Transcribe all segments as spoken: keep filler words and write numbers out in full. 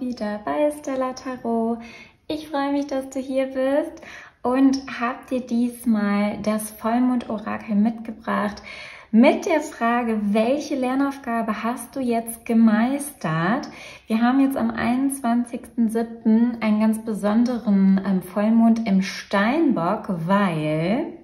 wieder bei Stella Tarot. Ich freue mich, dass du hier bist und habe dir diesmal das Vollmond-Orakel mitgebracht mit der Frage, welche Lernaufgabe hast du jetzt gemeistert? Wir haben jetzt am einundzwanzigsten siebten einen ganz besonderen ähm, Vollmond im Steinbock, weil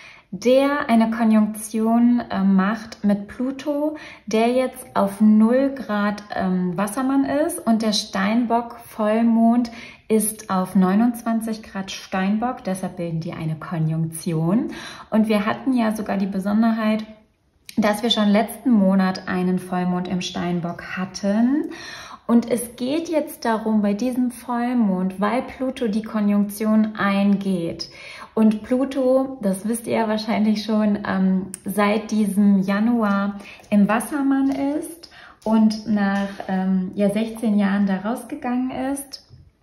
der eine Konjunktion äh, macht mit Pluto, der jetzt auf null Grad ähm, Wassermann ist, und der Steinbock-Vollmond ist auf neunundzwanzig Grad Steinbock, deshalb bilden die eine Konjunktion. Und wir hatten ja sogar die Besonderheit, dass wir schon letzten Monat einen Vollmond im Steinbock hatten. Und es geht jetzt darum, bei diesem Vollmond, weil Pluto die Konjunktion eingeht. Und Pluto, das wisst ihr ja wahrscheinlich schon, ähm, seit diesem Januar im Wassermann ist und nach ähm, ja, sechzehn Jahren da rausgegangen ist.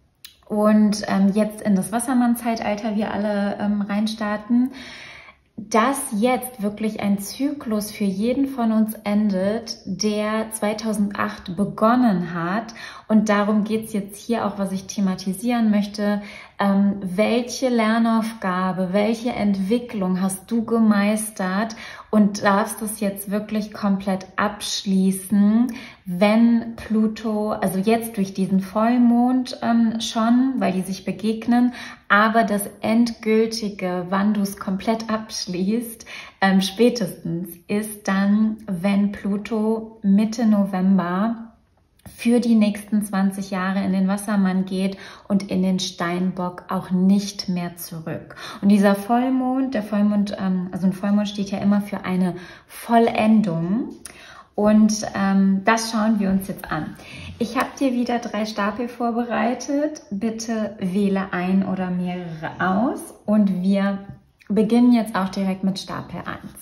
Und ähm, jetzt in das Wassermann-Zeitalter wir alle ähm, reinstarten, dass jetzt wirklich ein Zyklus für jeden von uns endet, der zweitausendacht begonnen hat. Und darum geht es jetzt hier auch, was ich thematisieren möchte. Ähm, welche Lernaufgabe, welche Entwicklung hast du gemeistert und darfst es jetzt wirklich komplett abschließen, wenn Pluto, also jetzt durch diesen Vollmond ähm, schon, weil die sich begegnen, aber das Endgültige, wann du es komplett abschließt, ähm, spätestens, ist dann, wenn Pluto Mitte November für die nächsten zwanzig Jahre in den Wassermann geht und in den Steinbock auch nicht mehr zurück. Und dieser Vollmond, der Vollmond, ähm, also ein Vollmond steht ja immer für eine Vollendung. Und ähm, das schauen wir uns jetzt an. Ich habe dir wieder drei Stapel vorbereitet. Bitte wähle ein oder mehrere aus. Und wir beginnen jetzt auch direkt mit Stapel eins.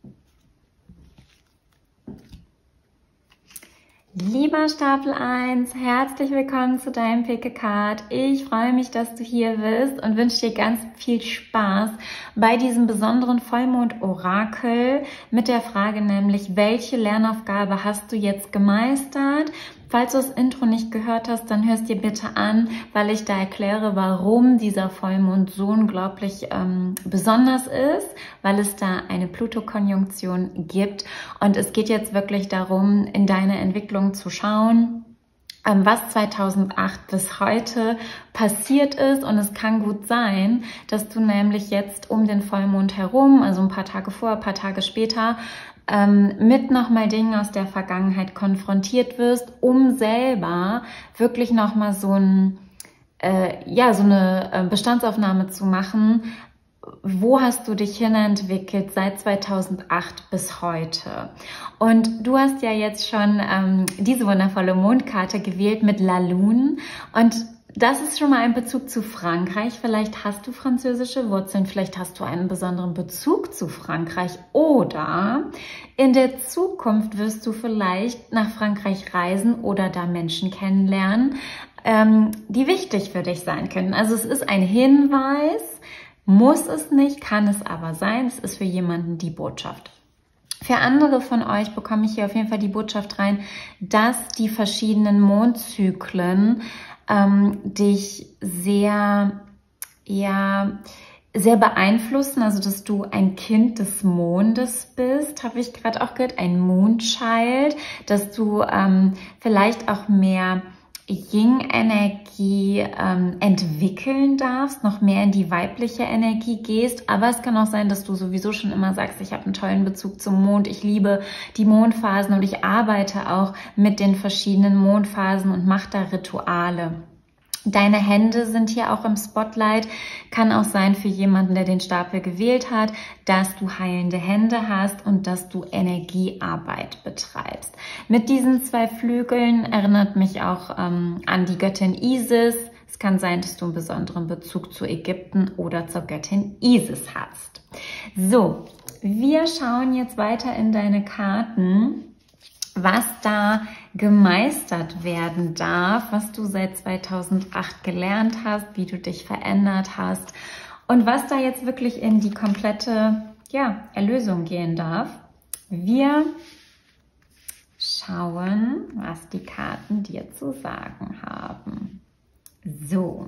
Lieber Stapel eins, herzlich willkommen zu deinem Pick a Card. Ich freue mich, dass du hier bist und wünsche dir ganz viel Spaß bei diesem besonderen Vollmond-Orakel mit der Frage nämlich, welche Lernaufgabe hast du jetzt gemeistert? Falls du das Intro nicht gehört hast, dann hörst dir bitte an, weil ich da erkläre, warum dieser Vollmond so unglaublich ähm, besonders ist, weil es da eine Pluto-Konjunktion gibt. Und es geht jetzt wirklich darum, in deine Entwicklung zu schauen, ähm, was zweitausendacht bis heute passiert ist. Und es kann gut sein, dass du nämlich jetzt um den Vollmond herum, also ein paar Tage vor, ein paar Tage später, mit nochmal Dingen aus der Vergangenheit konfrontiert wirst, um selber wirklich nochmal so, ein, äh, ja, so eine Bestandsaufnahme zu machen. Wo hast du dich hinentwickelt seit zweitausendacht bis heute? Und du hast ja jetzt schon ähm, diese wundervolle Mondkarte gewählt mit La Lune, und das ist schon mal ein Bezug zu Frankreich. Vielleicht hast du französische Wurzeln, vielleicht hast du einen besonderen Bezug zu Frankreich, oder in der Zukunft wirst du vielleicht nach Frankreich reisen oder da Menschen kennenlernen, ähm, die wichtig für dich sein können. Also es ist ein Hinweis, muss es nicht, kann es aber sein. Es ist für jemanden die Botschaft. Für andere von euch bekomme ich hier auf jeden Fall die Botschaft rein, dass die verschiedenen Mondzyklen ähm, dich sehr, ja, sehr beeinflussen, also dass du ein Kind des Mondes bist, habe ich gerade auch gehört, ein Moonchild, dass du ähm, vielleicht auch mehr Yin-Energie ähm, entwickeln darfst, noch mehr in die weibliche Energie gehst. Aber es kann auch sein, dass du sowieso schon immer sagst, ich habe einen tollen Bezug zum Mond, ich liebe die Mondphasen und ich arbeite auch mit den verschiedenen Mondphasen und mache da Rituale. Deine Hände sind hier auch im Spotlight. Kann auch sein für jemanden, der den Stapel gewählt hat, dass du heilende Hände hast und dass du Energiearbeit betreibst. Mit diesen zwei Flügeln erinnert mich auch ähm, an die Göttin Isis. Es kann sein, dass du einen besonderen Bezug zu Ägypten oder zur Göttin Isis hast. So, wir schauen jetzt weiter in deine Karten, was da gemeistert werden darf, was du seit zweitausendacht gelernt hast, wie du dich verändert hast und was da jetzt wirklich in die komplette, ja, Erlösung gehen darf. Wir schauen, was die Karten dir zu sagen haben. So.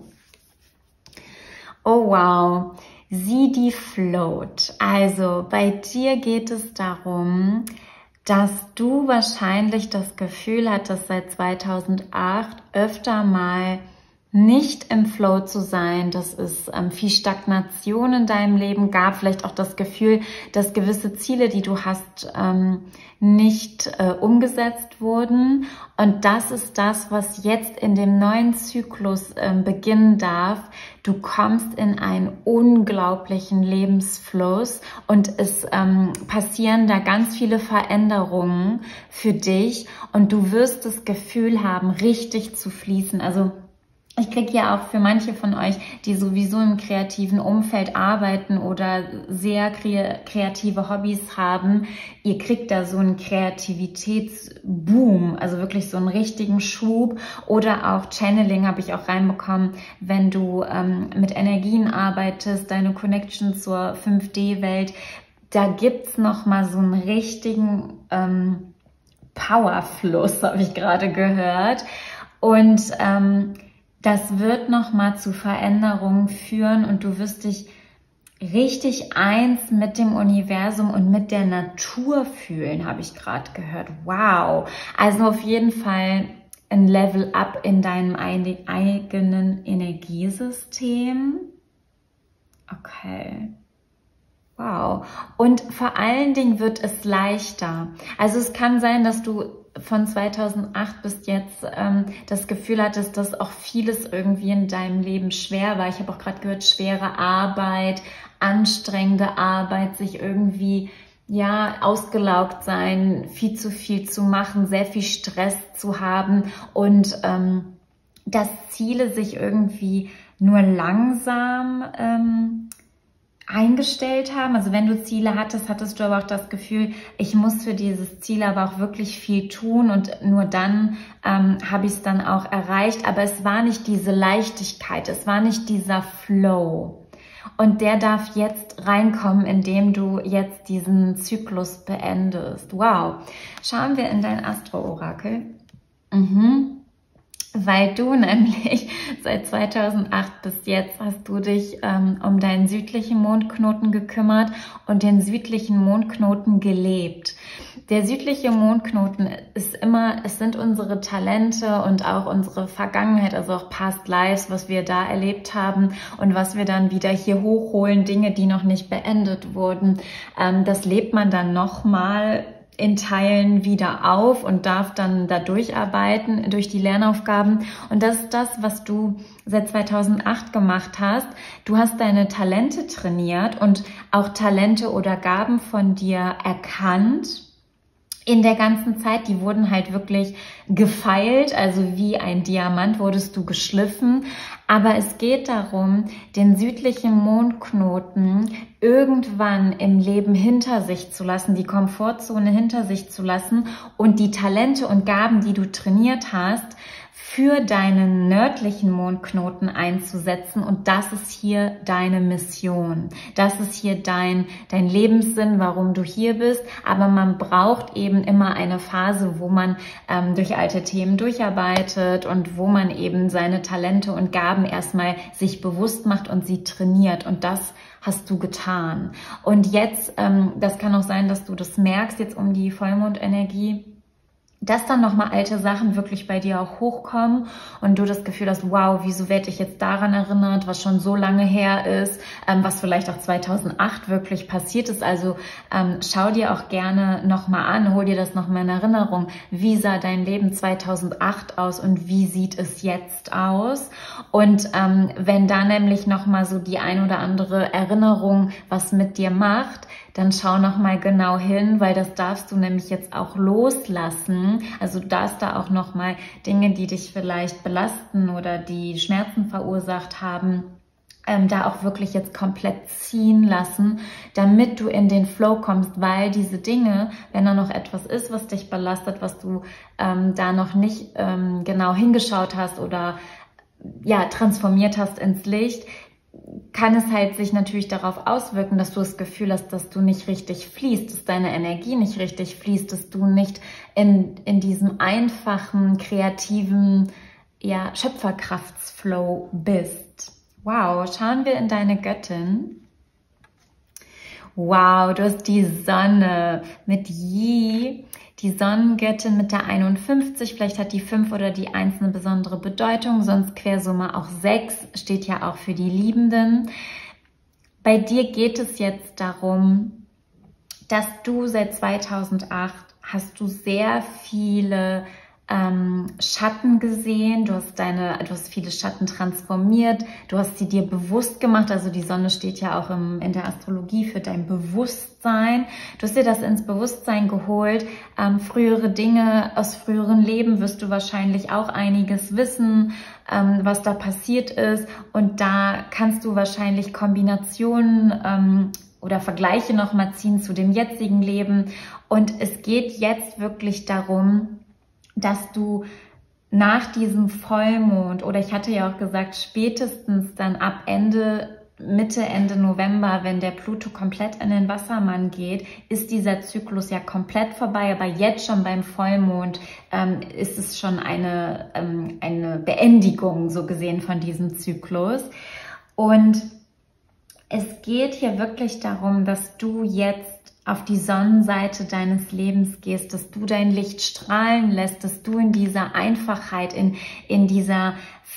Oh wow, sieh die Float. Also bei dir geht es darum, dass du wahrscheinlich das Gefühl hattest, seit zweitausendacht öfter mal nicht im Flow zu sein, dass es ähm, viel Stagnation in deinem Leben gab, vielleicht auch das Gefühl, dass gewisse Ziele, die du hast, ähm, nicht äh, umgesetzt wurden. Und das ist das, was jetzt in dem neuen Zyklus ähm, beginnen darf. Du kommst in einen unglaublichen Lebensfluss und es ähm, passieren da ganz viele Veränderungen für dich und du wirst das Gefühl haben, richtig zu fließen. Also ich kriege ja auch für manche von euch, die sowieso im kreativen Umfeld arbeiten oder sehr kreative Hobbys haben, ihr kriegt da so einen Kreativitätsboom, also wirklich so einen richtigen Schub. Oder auch Channeling habe ich auch reinbekommen, wenn du ähm, mit Energien arbeitest, deine Connection zur fünf D Welt, da gibt's noch mal so einen richtigen ähm, Powerfluss, habe ich gerade gehört. Und ähm, das wird nochmal zu Veränderungen führen und du wirst dich richtig eins mit dem Universum und mit der Natur fühlen, habe ich gerade gehört. Wow! Also auf jeden Fall ein Level up in deinem eigenen Energiesystem. Okay. Wow. Und vor allen Dingen wird es leichter. Also es kann sein, dass du von zweitausendacht bis jetzt ähm, das Gefühl hattest, dass auch vieles irgendwie in deinem Leben schwer war. Ich habe auch gerade gehört, schwere Arbeit, anstrengende Arbeit, sich irgendwie ja ausgelaugt sein, viel zu viel zu machen, sehr viel Stress zu haben und ähm, dass Ziele sich irgendwie nur langsam ähm, eingestellt haben. Also wenn du Ziele hattest, hattest du aber auch das Gefühl, ich muss für dieses Ziel aber auch wirklich viel tun und nur dann ähm, habe ich es dann auch erreicht. Aber es war nicht diese Leichtigkeit, es war nicht dieser Flow. Und der darf jetzt reinkommen, indem du jetzt diesen Zyklus beendest. Wow. Schauen wir in dein Astro-Orakel. Mhm. Weil du nämlich seit zweitausendacht bis jetzt hast du dich ähm, um deinen südlichen Mondknoten gekümmert und den südlichen Mondknoten gelebt. Der südliche Mondknoten ist immer, es sind unsere Talente und auch unsere Vergangenheit, also auch Past Lives, was wir da erlebt haben und was wir dann wieder hier hochholen, Dinge, die noch nicht beendet wurden. Ähm, das lebt man dann nochmal in Teilen wieder auf und darf dann da durcharbeiten durch die Lernaufgaben. Und das ist das, was du seit zweitausendacht gemacht hast. Du hast deine Talente trainiert und auch Talente oder Gaben von dir erkannt. In der ganzen Zeit, die wurden halt wirklich gefeilt, also wie ein Diamant wurdest du geschliffen. Aber es geht darum, den südlichen Mondknoten irgendwann im Leben hinter sich zu lassen, die Komfortzone hinter sich zu lassen und die Talente und Gaben, die du trainiert hast, für deinen nördlichen Mondknoten einzusetzen. Und das ist hier deine Mission. Das ist hier dein, dein Lebenssinn, warum du hier bist. Aber man braucht eben immer eine Phase, wo man ähm, durch alte Themen durcharbeitet und wo man eben seine Talente und Gaben erstmal sich bewusst macht und sie trainiert. Und das hast du getan. Und jetzt, ähm, das kann auch sein, dass du das merkst, jetzt um die Vollmondenergie, dass dann nochmal alte Sachen wirklich bei dir auch hochkommen und du das Gefühl hast, wow, wieso werde ich jetzt daran erinnert, was schon so lange her ist, ähm, was vielleicht auch zweitausendacht wirklich passiert ist. Also ähm, schau dir auch gerne nochmal an, hol dir das nochmal in Erinnerung. Wie sah dein Leben zweitausendacht aus und wie sieht es jetzt aus? Und ähm, wenn da nämlich nochmal so die ein oder andere Erinnerung was mit dir macht, dann schau nochmal genau hin, weil das darfst du nämlich jetzt auch loslassen. Also du darfst da auch nochmal Dinge, die dich vielleicht belasten oder die Schmerzen verursacht haben, ähm, da auch wirklich jetzt komplett ziehen lassen, damit du in den Flow kommst, weil diese Dinge, wenn da noch etwas ist, was dich belastet, was du ähm, da noch nicht ähm, genau hingeschaut hast oder ja transformiert hast ins Licht, kann es halt sich natürlich darauf auswirken, dass du das Gefühl hast, dass du nicht richtig fließt, dass deine Energie nicht richtig fließt, dass du nicht in, in diesem einfachen, kreativen, ja, Schöpferkraftsflow bist. Wow, schauen wir in deine Göttin. Wow, du hast die Sonne mit Yi, die Sonnengöttin mit der einundfünfzig. Vielleicht hat die fünf oder die eins eine besondere Bedeutung, sonst Quersumme auch sechs, steht ja auch für die Liebenden. Bei dir geht es jetzt darum, dass du seit zweitausendacht hast du sehr viele ähm, Schatten gesehen, du hast deine, du hast viele Schatten transformiert, du hast sie dir bewusst gemacht, also die Sonne steht ja auch im, in der Astrologie für dein Bewusstsein, du hast dir das ins Bewusstsein geholt, ähm, frühere Dinge aus früheren Leben wirst du wahrscheinlich auch einiges wissen, ähm, was da passiert ist, und da kannst du wahrscheinlich Kombinationen ähm, oder Vergleiche nochmal ziehen zu dem jetzigen Leben, und es geht jetzt wirklich darum, dass du nach diesem Vollmond, oder ich hatte ja auch gesagt, spätestens dann ab Ende, Mitte, Ende November, wenn der Pluto komplett in den Wassermann geht, ist dieser Zyklus ja komplett vorbei, aber jetzt schon beim Vollmond ähm, ist es schon eine, ähm, eine Beendigung, so gesehen, von diesem Zyklus. Und es geht hier wirklich darum, dass du jetzt auf die Sonnenseite deines Lebens gehst, dass du dein Licht strahlen lässt, dass du in dieser Einfachheit, in, in dieser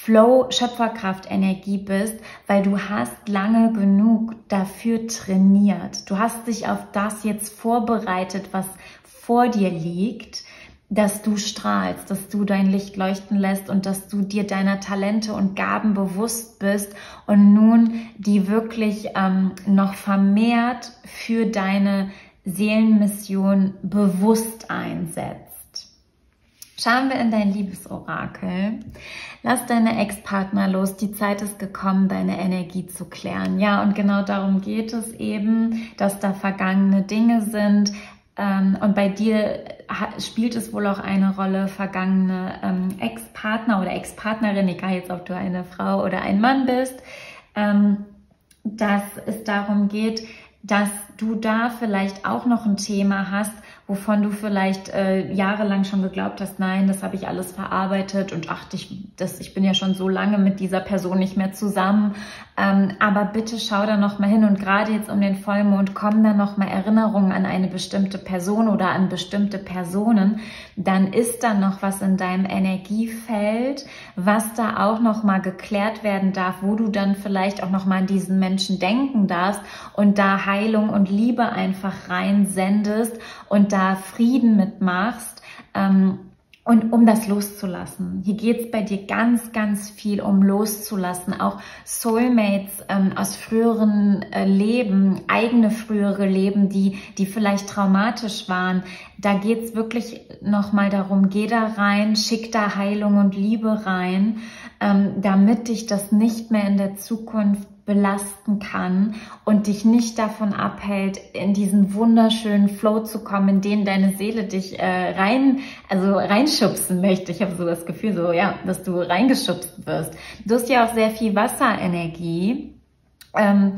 Flow-Schöpferkraft-Energie bist, weil du hast lange genug dafür trainiert. Du hast dich auf das jetzt vorbereitet, was vor dir liegt, dass du strahlst, dass du dein Licht leuchten lässt und dass du dir deiner Talente und Gaben bewusst bist und nun die wirklich ähm, noch vermehrt für deine Seelenmission bewusst einsetzt. Schauen wir in dein Liebesorakel. Lass deine Ex-Partner los, die Zeit ist gekommen, deine Energie zu klären. Ja, und genau darum geht es eben, dass da vergangene Dinge sind, und bei dir spielt es wohl auch eine Rolle, vergangene ähm, Ex-Partner oder Ex-Partnerin, egal jetzt, ob du eine Frau oder ein Mann bist, ähm, dass es darum geht, dass du da vielleicht auch noch ein Thema hast, wovon du vielleicht äh, jahrelang schon geglaubt hast, nein, das habe ich alles verarbeitet und ach, ich, das, ich bin ja schon so lange mit dieser Person nicht mehr zusammen. Ähm, aber bitte schau da noch mal hin, und gerade jetzt um den Vollmond kommen da noch mal Erinnerungen an eine bestimmte Person oder an bestimmte Personen. Dann ist da noch was in deinem Energiefeld, was da auch noch mal geklärt werden darf, wo du dann vielleicht auch noch mal an diesen Menschen denken darfst und da Heilung und Liebe einfach reinsendest und da Frieden mitmachst, ähm, und um das loszulassen. Hier geht es bei dir ganz, ganz viel um loszulassen. Auch Soulmates ähm, aus früheren äh, Leben, eigene frühere Leben, die, die vielleicht traumatisch waren. Da geht es wirklich nochmal darum, geh da rein, schick da Heilung und Liebe rein, ähm, damit dich das nicht mehr in der Zukunft belasten kann und dich nicht davon abhält, in diesen wunderschönen Flow zu kommen, in den deine Seele dich äh, rein, also reinschubsen möchte. Ich habe so das Gefühl, so ja, dass du reingeschubst wirst. Du hast ja auch sehr viel Wasserenergie. Ähm,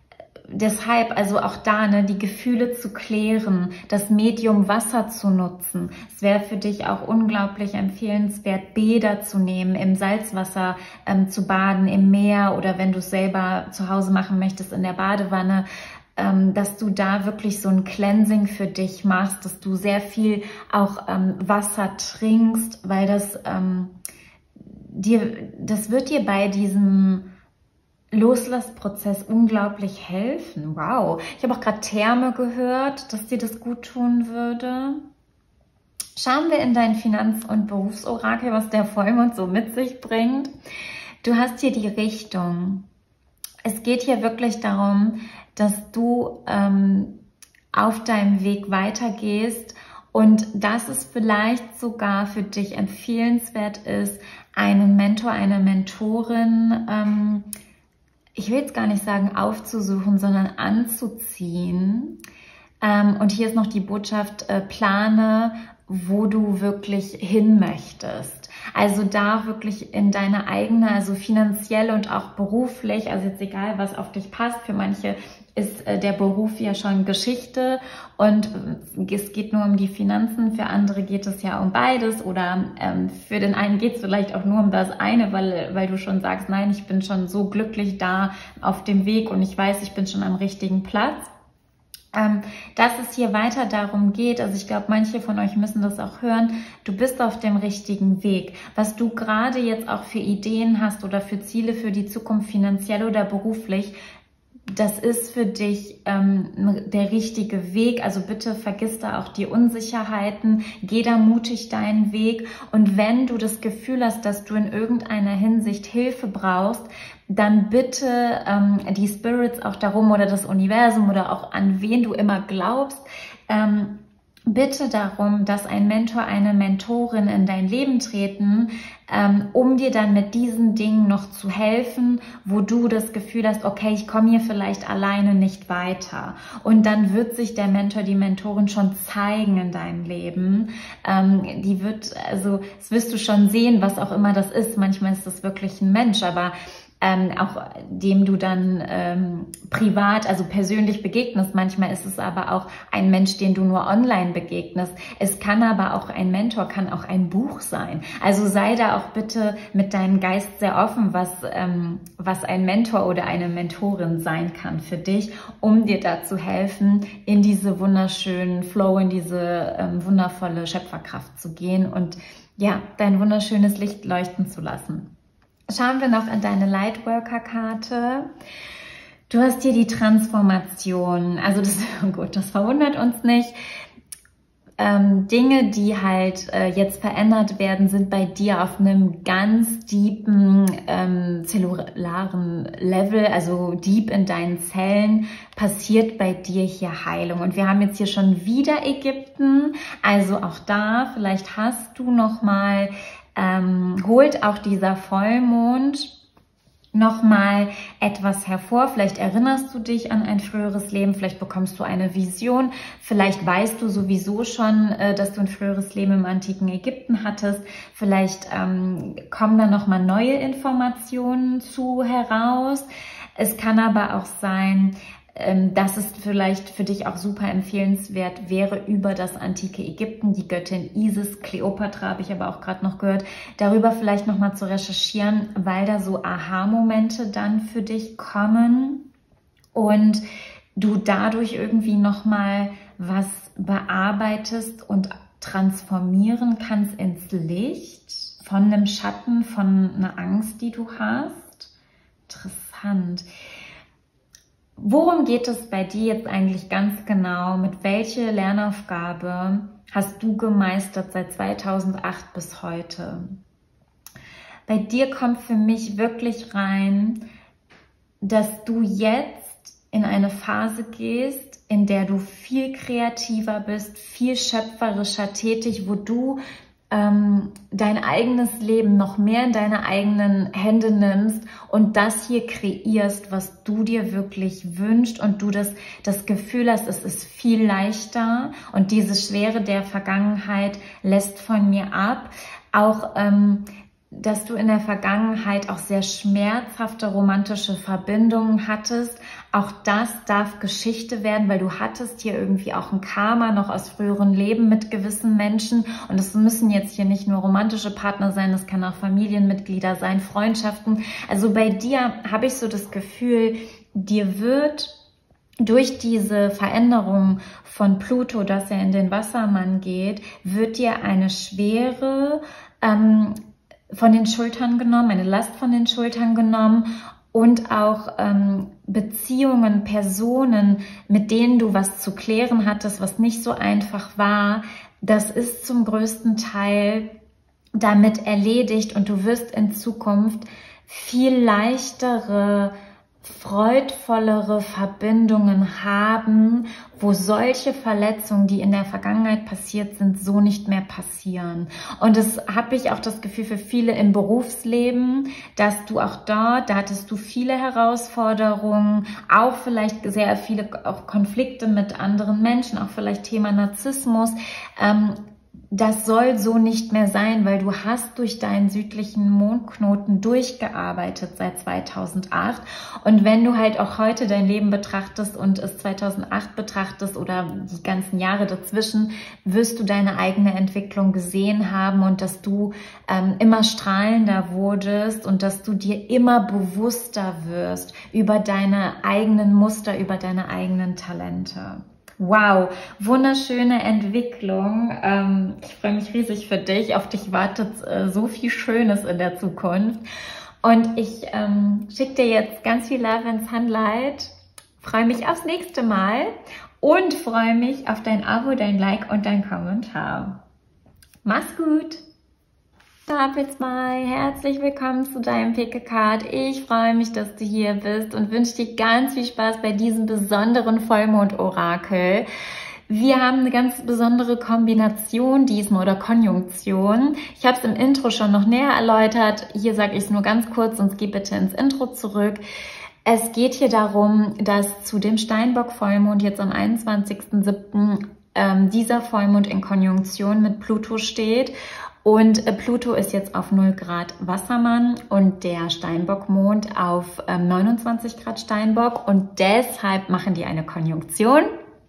Deshalb also auch da, ne, die Gefühle zu klären, das Medium Wasser zu nutzen. Es wäre für dich auch unglaublich empfehlenswert, Bäder zu nehmen, im Salzwasser ähm, zu baden, im Meer, oder wenn du es selber zu Hause machen möchtest, in der Badewanne, ähm, dass du da wirklich so ein Cleansing für dich machst, dass du sehr viel auch ähm, Wasser trinkst, weil das, ähm, dir, das wird dir bei diesem Loslassprozess unglaublich helfen. Wow. Ich habe auch gerade Therme gehört, dass dir das gut tun würde. Schauen wir in dein Finanz- und Berufsorakel, was der Vollmond so mit sich bringt. Du hast hier die Richtung. Es geht hier wirklich darum, dass du ähm, auf deinem Weg weitergehst und dass es vielleicht sogar für dich empfehlenswert ist, einen Mentor, eine Mentorin, ähm, ich will jetzt gar nicht sagen aufzusuchen, sondern anzuziehen, Ähm, und hier ist noch die Botschaft, äh, plane, wo du wirklich hin möchtest. Also da wirklich in deine eigene, also finanziell und auch beruflich, also jetzt egal, was auf dich passt, für manche ist äh, der Beruf ja schon Geschichte und äh, es geht nur um die Finanzen, für andere geht es ja um beides oder ähm, für den einen geht es vielleicht auch nur um das eine, weil, weil du schon sagst, nein, ich bin schon so glücklich da auf dem Weg und ich weiß, ich bin schon am richtigen Platz. Ähm, dass es hier weiter darum geht, also ich glaube, manche von euch müssen das auch hören, du bist auf dem richtigen Weg. Was du gerade jetzt auch für Ideen hast oder für Ziele für die Zukunft, finanziell oder beruflich, das ist für dich ähm, der richtige Weg. Also bitte vergiss da auch die Unsicherheiten, geh da mutig deinen Weg. Und wenn du das Gefühl hast, dass du in irgendeiner Hinsicht Hilfe brauchst, dann bitte ähm, die Spirits auch darum oder das Universum oder auch an wen du immer glaubst, ähm, bitte darum, dass ein Mentor, eine Mentorin in dein Leben treten, ähm, um dir dann mit diesen Dingen noch zu helfen, wo du das Gefühl hast, okay, ich komme hier vielleicht alleine nicht weiter. Und dann wird sich der Mentor, die Mentorin schon zeigen in deinem Leben. Ähm, die wird, also das wirst du schon sehen, was auch immer das ist. Manchmal ist das wirklich ein Mensch, aber Ähm, auch dem du dann ähm, privat, also persönlich begegnest. Manchmal ist es aber auch ein Mensch, den du nur online begegnest. Es kann aber auch ein Mentor, kann auch ein Buch sein. Also sei da auch bitte mit deinem Geist sehr offen, was, ähm, was ein Mentor oder eine Mentorin sein kann für dich, um dir da zu helfen, in diese wunderschönen Flow, in diese ähm, wundervolle Schöpferkraft zu gehen und ja, dein wunderschönes Licht leuchten zu lassen. Schauen wir noch in deine Lightworker-Karte. Du hast hier die Transformation. Also das, oh gut, das verwundert uns nicht. Ähm, Dinge, die halt äh, jetzt verändert werden, sind bei dir auf einem ganz deepen ähm, zellularen Level, also deep in deinen Zellen, passiert bei dir hier Heilung. Und wir haben jetzt hier schon wieder Ägypten. Also auch da, vielleicht hast du noch mal Ähm, holt auch dieser Vollmond nochmal etwas hervor. Vielleicht erinnerst du dich an ein früheres Leben, vielleicht bekommst du eine Vision, vielleicht weißt du sowieso schon, äh, dass du ein früheres Leben im antiken Ägypten hattest. Vielleicht ähm, kommen da nochmal neue Informationen zu heraus. Es kann aber auch sein, dass es vielleicht für dich auch super empfehlenswert wäre, über das antike Ägypten, die Göttin Isis, Kleopatra habe ich aber auch gerade noch gehört, darüber vielleicht nochmal zu recherchieren, weil da so Aha-Momente dann für dich kommen und du dadurch irgendwie nochmal was bearbeitest und transformieren kannst ins Licht von einem Schatten, von einer Angst, die du hast. Interessant. Worum geht es bei dir jetzt eigentlich ganz genau? Mit welcher Lernaufgabe hast du gemeistert seit zweitausendacht bis heute? Bei dir kommt für mich wirklich rein, dass du jetzt in eine Phase gehst, in der du viel kreativer bist, viel schöpferischer tätig, wo du ähm, dein eigenes Leben noch mehr in deine eigenen Hände nimmst und das hier kreierst, was du dir wirklich wünschst und du das, das Gefühl hast, es ist viel leichter und diese Schwere der Vergangenheit lässt von mir ab. Auch ähm, dass du in der Vergangenheit auch sehr schmerzhafte romantische Verbindungen hattest. Auch das darf Geschichte werden, weil du hattest hier irgendwie auch ein Karma noch aus früheren Leben mit gewissen Menschen. Und es müssen jetzt hier nicht nur romantische Partner sein, das kann auch Familienmitglieder sein, Freundschaften. Also bei dir habe ich so das Gefühl, dir wird durch diese Veränderung von Pluto, dass er in den Wassermann geht, wird dir eine Schwere ähm, von den Schultern genommen, eine Last von den Schultern genommen und auch ähm, Beziehungen, Personen, mit denen du was zu klären hattest, was nicht so einfach war, das ist zum größten Teil damit erledigt und du wirst in Zukunft viel leichtere freudvollere Verbindungen haben, wo solche Verletzungen, die in der Vergangenheit passiert sind, so nicht mehr passieren. Und das habe ich auch das Gefühl für viele im Berufsleben, dass du auch dort, da hattest du viele Herausforderungen, auch vielleicht sehr viele auch Konflikte mit anderen Menschen, auch vielleicht Thema Narzissmus. Ähm, Das soll so nicht mehr sein, weil du hast durch deinen südlichen Mondknoten durchgearbeitet seit zweitausendacht. Und wenn du halt auch heute dein Leben betrachtest und es zweitausendacht betrachtest oder die ganzen Jahre dazwischen, wirst du deine eigene Entwicklung gesehen haben und dass du ähm, immer strahlender wurdest und dass du dir immer bewusster wirst über deine eigenen Muster, über deine eigenen Talente. Wow, wunderschöne Entwicklung. Ähm, ich freue mich riesig für dich. Auf dich wartet äh, so viel Schönes in der Zukunft. Und ich ähm, schicke dir jetzt ganz viel Love and Sunlight. Freue mich aufs nächste Mal und freue mich auf dein Abo, dein Like und dein Kommentar. Mach's gut! Stapels mal, herzlich willkommen zu deinem Pick a Card. Ich freue mich, dass du hier bist und wünsche dir ganz viel Spaß bei diesem besonderen Vollmond-Orakel. Wir haben eine ganz besondere Kombination diesmal oder Konjunktion. Ich habe es im Intro schon noch näher erläutert. Hier sage ich es nur ganz kurz, sonst geh bitte ins Intro zurück. Es geht hier darum, dass zu dem Steinbock-Vollmond jetzt am einundzwanzigsten siebten ähm, dieser Vollmond in Konjunktion mit Pluto steht. Und Pluto ist jetzt auf null Grad Wassermann und der Steinbock-Mond auf ähm, neunundzwanzig Grad Steinbock. Und deshalb machen die eine Konjunktion.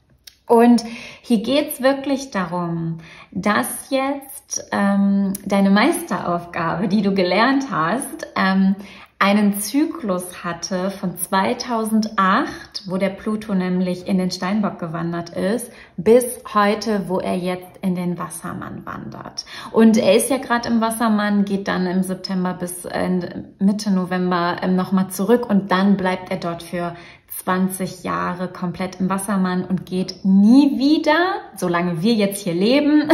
Und hier geht's wirklich darum, dass jetzt ähm, deine Meisteraufgabe, die du gelernt hast, ähm, einen Zyklus hatte von zweitausendacht, wo der Pluto nämlich in den Steinbock gewandert ist, bis heute, wo er jetzt in den Wassermann wandert. Und er ist ja gerade im Wassermann, geht dann im September bis Mitte November nochmal zurück und dann bleibt er dort für zwanzig Jahre komplett im Wassermann und geht nie wieder, solange wir jetzt hier leben,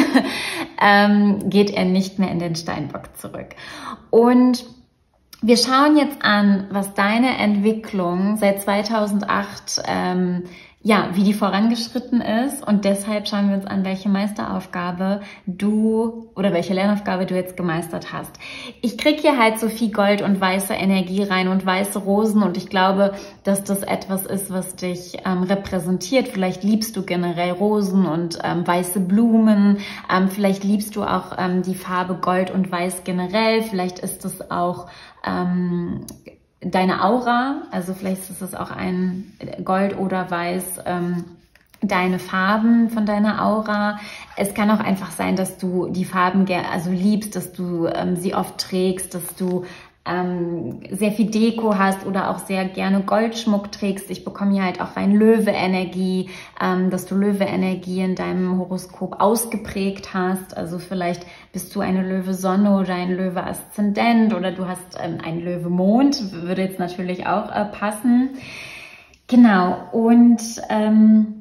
ähm, geht er nicht mehr in den Steinbock zurück. Und wir schauen jetzt an, was deine Entwicklung seit zweitausendacht, ähm, ja, wie die vorangeschritten ist, und deshalb schauen wir uns an, welche Meisteraufgabe du oder welche Lernaufgabe du jetzt gemeistert hast. Ich kriege hier halt so viel Gold und weiße Energie rein und weiße Rosen und ich glaube, dass das etwas ist, was dich ähm, repräsentiert. Vielleicht liebst du generell Rosen und ähm, weiße Blumen, ähm, vielleicht liebst du auch ähm, die Farbe Gold und Weiß generell, vielleicht ist es auch ähm, deine Aura, also vielleicht ist es auch ein Gold oder Weiß, ähm, deine Farben von deiner Aura. Es kann auch einfach sein, dass du die Farben also liebst, dass du ähm, sie oft trägst, dass du ähm, sehr viel Deko hast oder auch sehr gerne Goldschmuck trägst. Ich bekomme hier halt auch rein Löwe-Energie, ähm, dass du Löwe-Energie in deinem Horoskop ausgeprägt hast. Also vielleicht bist du eine Löwe-Sonne oder ein Löwe-Aszendent oder du hast ähm, einen Löwe-Mond, würde jetzt natürlich auch äh, passen. Genau, und ähm,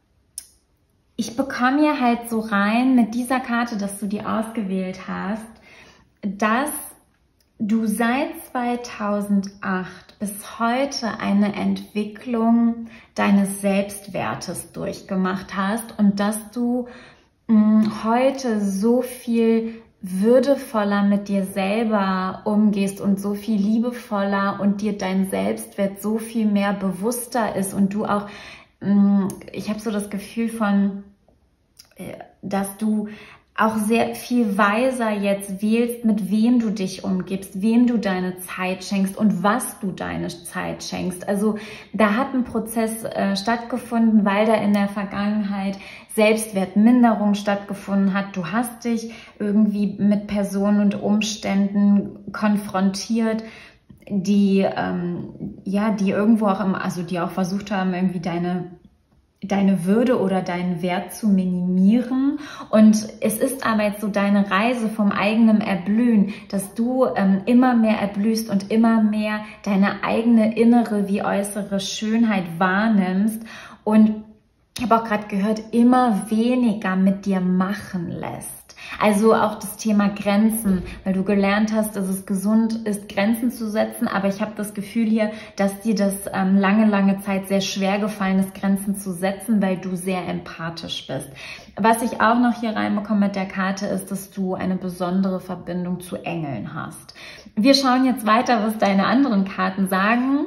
ich bekomme hier halt so rein mit dieser Karte, dass du die ausgewählt hast, dass du seit zweitausendacht bis heute eine Entwicklung deines Selbstwertes durchgemacht hast und dass du mh, heute so viel würdevoller mit dir selber umgehst und so viel liebevoller und dir dein Selbstwert so viel mehr bewusster ist und du auch, mh, ich habe so das Gefühl von, äh, dass du auch sehr viel weiser jetzt wählst, mit wem du dich umgibst, wem du deine Zeit schenkst und was du deine Zeit schenkst. Also da hat ein Prozess äh, stattgefunden, weil da in der Vergangenheit Selbstwertminderung stattgefunden hat. Du hast dich irgendwie mit Personen und Umständen konfrontiert, die ähm, ja, die irgendwo auch im, also die auch versucht haben, irgendwie deine deine Würde oder deinen Wert zu minimieren. Und es ist aber jetzt so deine Reise vom eigenen Erblühen, dass du ähm, immer mehr erblühst und immer mehr deine eigene innere wie äußere Schönheit wahrnimmst und ich habe auch gerade gehört, immer weniger mit dir machen lässt. Also auch das Thema Grenzen, weil du gelernt hast, dass es gesund ist, Grenzen zu setzen. Aber ich habe das Gefühl hier, dass dir das ähm, lange, lange Zeit sehr schwer gefallen ist, Grenzen zu setzen, weil du sehr empathisch bist. Was ich auch noch hier reinbekomme mit der Karte ist, dass du eine besondere Verbindung zu Engeln hast. Wir schauen jetzt weiter, was deine anderen Karten sagen.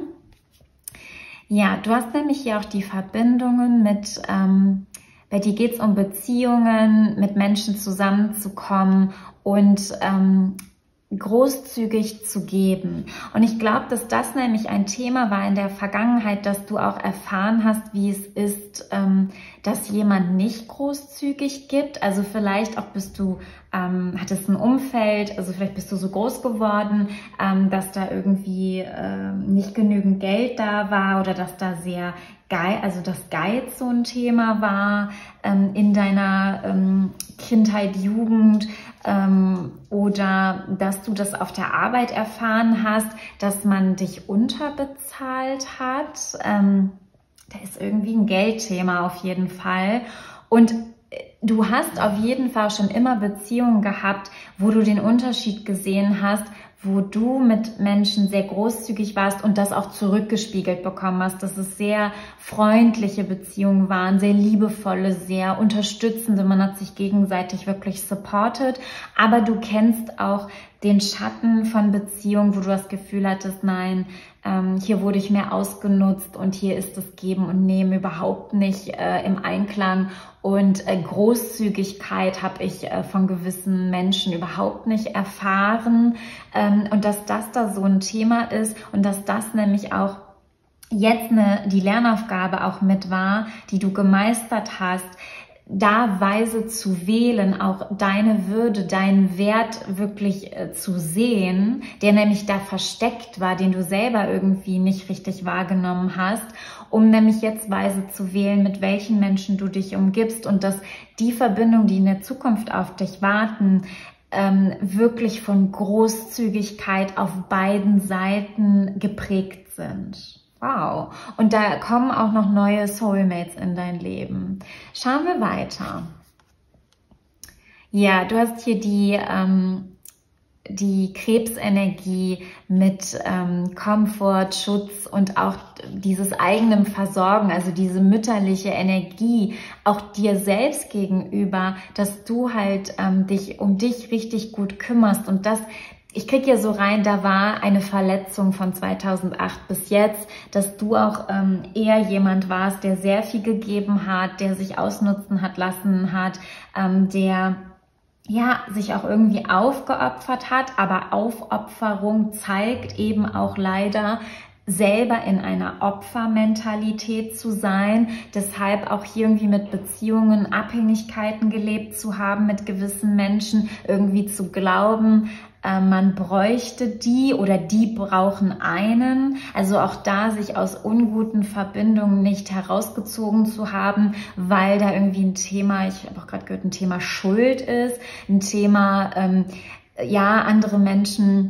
Ja, du hast nämlich hier auch die Verbindungen mit... Ähm, Bei dir geht es um Beziehungen, mit Menschen zusammenzukommen und ähm, großzügig zu geben. Und ich glaube, dass das nämlich ein Thema war in der Vergangenheit, dass du auch erfahren hast, wie es ist, ähm, dass jemand nicht großzügig gibt. Also vielleicht auch bist du, ähm, hattest ein Umfeld, also vielleicht bist du so groß geworden, ähm, dass da irgendwie ähm, nicht genügend Geld da war oder dass da sehr Geiz, also dass Geiz so ein Thema war ähm, in deiner ähm, Kindheit, Jugend ähm, oder dass du das auf der Arbeit erfahren hast, dass man dich unterbezahlt hat. Ähm, da ist irgendwie ein Geldthema auf jeden Fall. Und du hast auf jeden Fall schon immer Beziehungen gehabt, wo du den Unterschied gesehen hast, wo du mit Menschen sehr großzügig warst und das auch zurückgespiegelt bekommen hast, dass es sehr freundliche Beziehungen waren, sehr liebevolle, sehr unterstützende. Man hat sich gegenseitig wirklich supportet, aber du kennst auch den Schatten von Beziehungen, wo du das Gefühl hattest, nein, ähm, hier wurde ich mehr ausgenutzt und hier ist das Geben und Nehmen überhaupt nicht äh, im Einklang und äh, Großzügigkeit habe ich äh, von gewissen Menschen überhaupt nicht erfahren ähm, und dass das da so ein Thema ist und dass das nämlich auch jetzt eine, die Lernaufgabe auch mit war, die du gemeistert hast, da weise zu wählen, auch deine Würde, deinen Wert wirklich äh, zu sehen, der nämlich da versteckt war, den du selber irgendwie nicht richtig wahrgenommen hast, um nämlich jetzt weise zu wählen, mit welchen Menschen du dich umgibst und dass die Verbindungen, die in der Zukunft auf dich warten, ähm, wirklich von Großzügigkeit auf beiden Seiten geprägt sind. Wow. Und da kommen auch noch neue Soulmates in dein Leben. Schauen wir weiter. Ja, du hast hier die, ähm, die Krebsenergie mit ähm, Komfort, Schutz und auch dieses eigenem Versorgen, also diese mütterliche Energie, auch dir selbst gegenüber, dass du halt ähm, dich um dich richtig gut kümmerst und das. Ich kriege hier so rein, da war eine Verletzung von zweitausendacht bis jetzt, dass du auch ähm, eher jemand warst, der sehr viel gegeben hat, der sich ausnutzen hat lassen hat, ähm, der ja sich auch irgendwie aufgeopfert hat, aber Aufopferung zeigt eben auch leider, selber in einer Opfermentalität zu sein, deshalb auch hier irgendwie mit Beziehungen, Abhängigkeiten gelebt zu haben, mit gewissen Menschen irgendwie zu glauben, äh, man bräuchte die oder die brauchen einen. Also auch da sich aus unguten Verbindungen nicht herausgezogen zu haben, weil da irgendwie ein Thema, ich habe auch gerade gehört, ein Thema Schuld ist, ein Thema, ähm, ja, andere Menschen,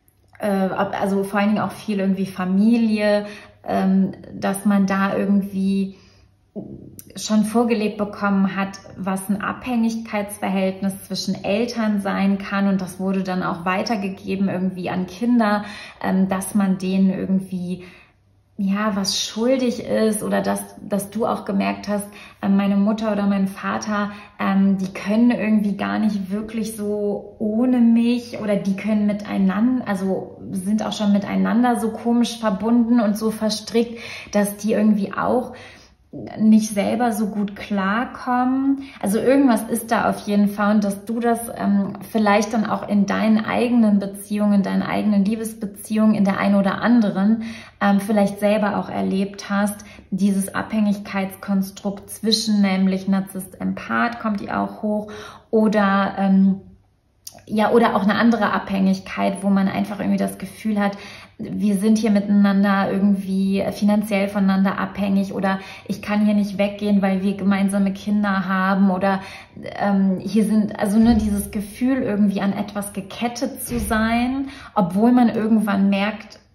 also vor allen Dingen auch viel irgendwie Familie, dass man da irgendwie schon vorgelebt bekommen hat, was ein Abhängigkeitsverhältnis zwischen Eltern sein kann und das wurde dann auch weitergegeben irgendwie an Kinder, dass man denen irgendwie ja, was schuldig ist oder dass, dass du auch gemerkt hast, meine Mutter oder mein Vater, ähm, die können irgendwie gar nicht wirklich so ohne mich oder die können miteinander, also sind auch schon miteinander so komisch verbunden und so verstrickt, dass die irgendwie auch nicht selber so gut klarkommen. Also irgendwas ist da auf jeden Fall und dass du das ähm, vielleicht dann auch in deinen eigenen Beziehungen, in deinen eigenen Liebesbeziehungen, in der einen oder anderen ähm, vielleicht selber auch erlebt hast, dieses Abhängigkeitskonstrukt zwischen nämlich Narzisst, Empath kommt die auch hoch oder ähm, ja, oder auch eine andere Abhängigkeit, wo man einfach irgendwie das Gefühl hat, wir sind hier miteinander irgendwie finanziell voneinander abhängig oder ich kann hier nicht weggehen, weil wir gemeinsame Kinder haben oder ähm, hier sind, also nur dieses Gefühl irgendwie an etwas gekettet zu sein, obwohl man irgendwann merkt,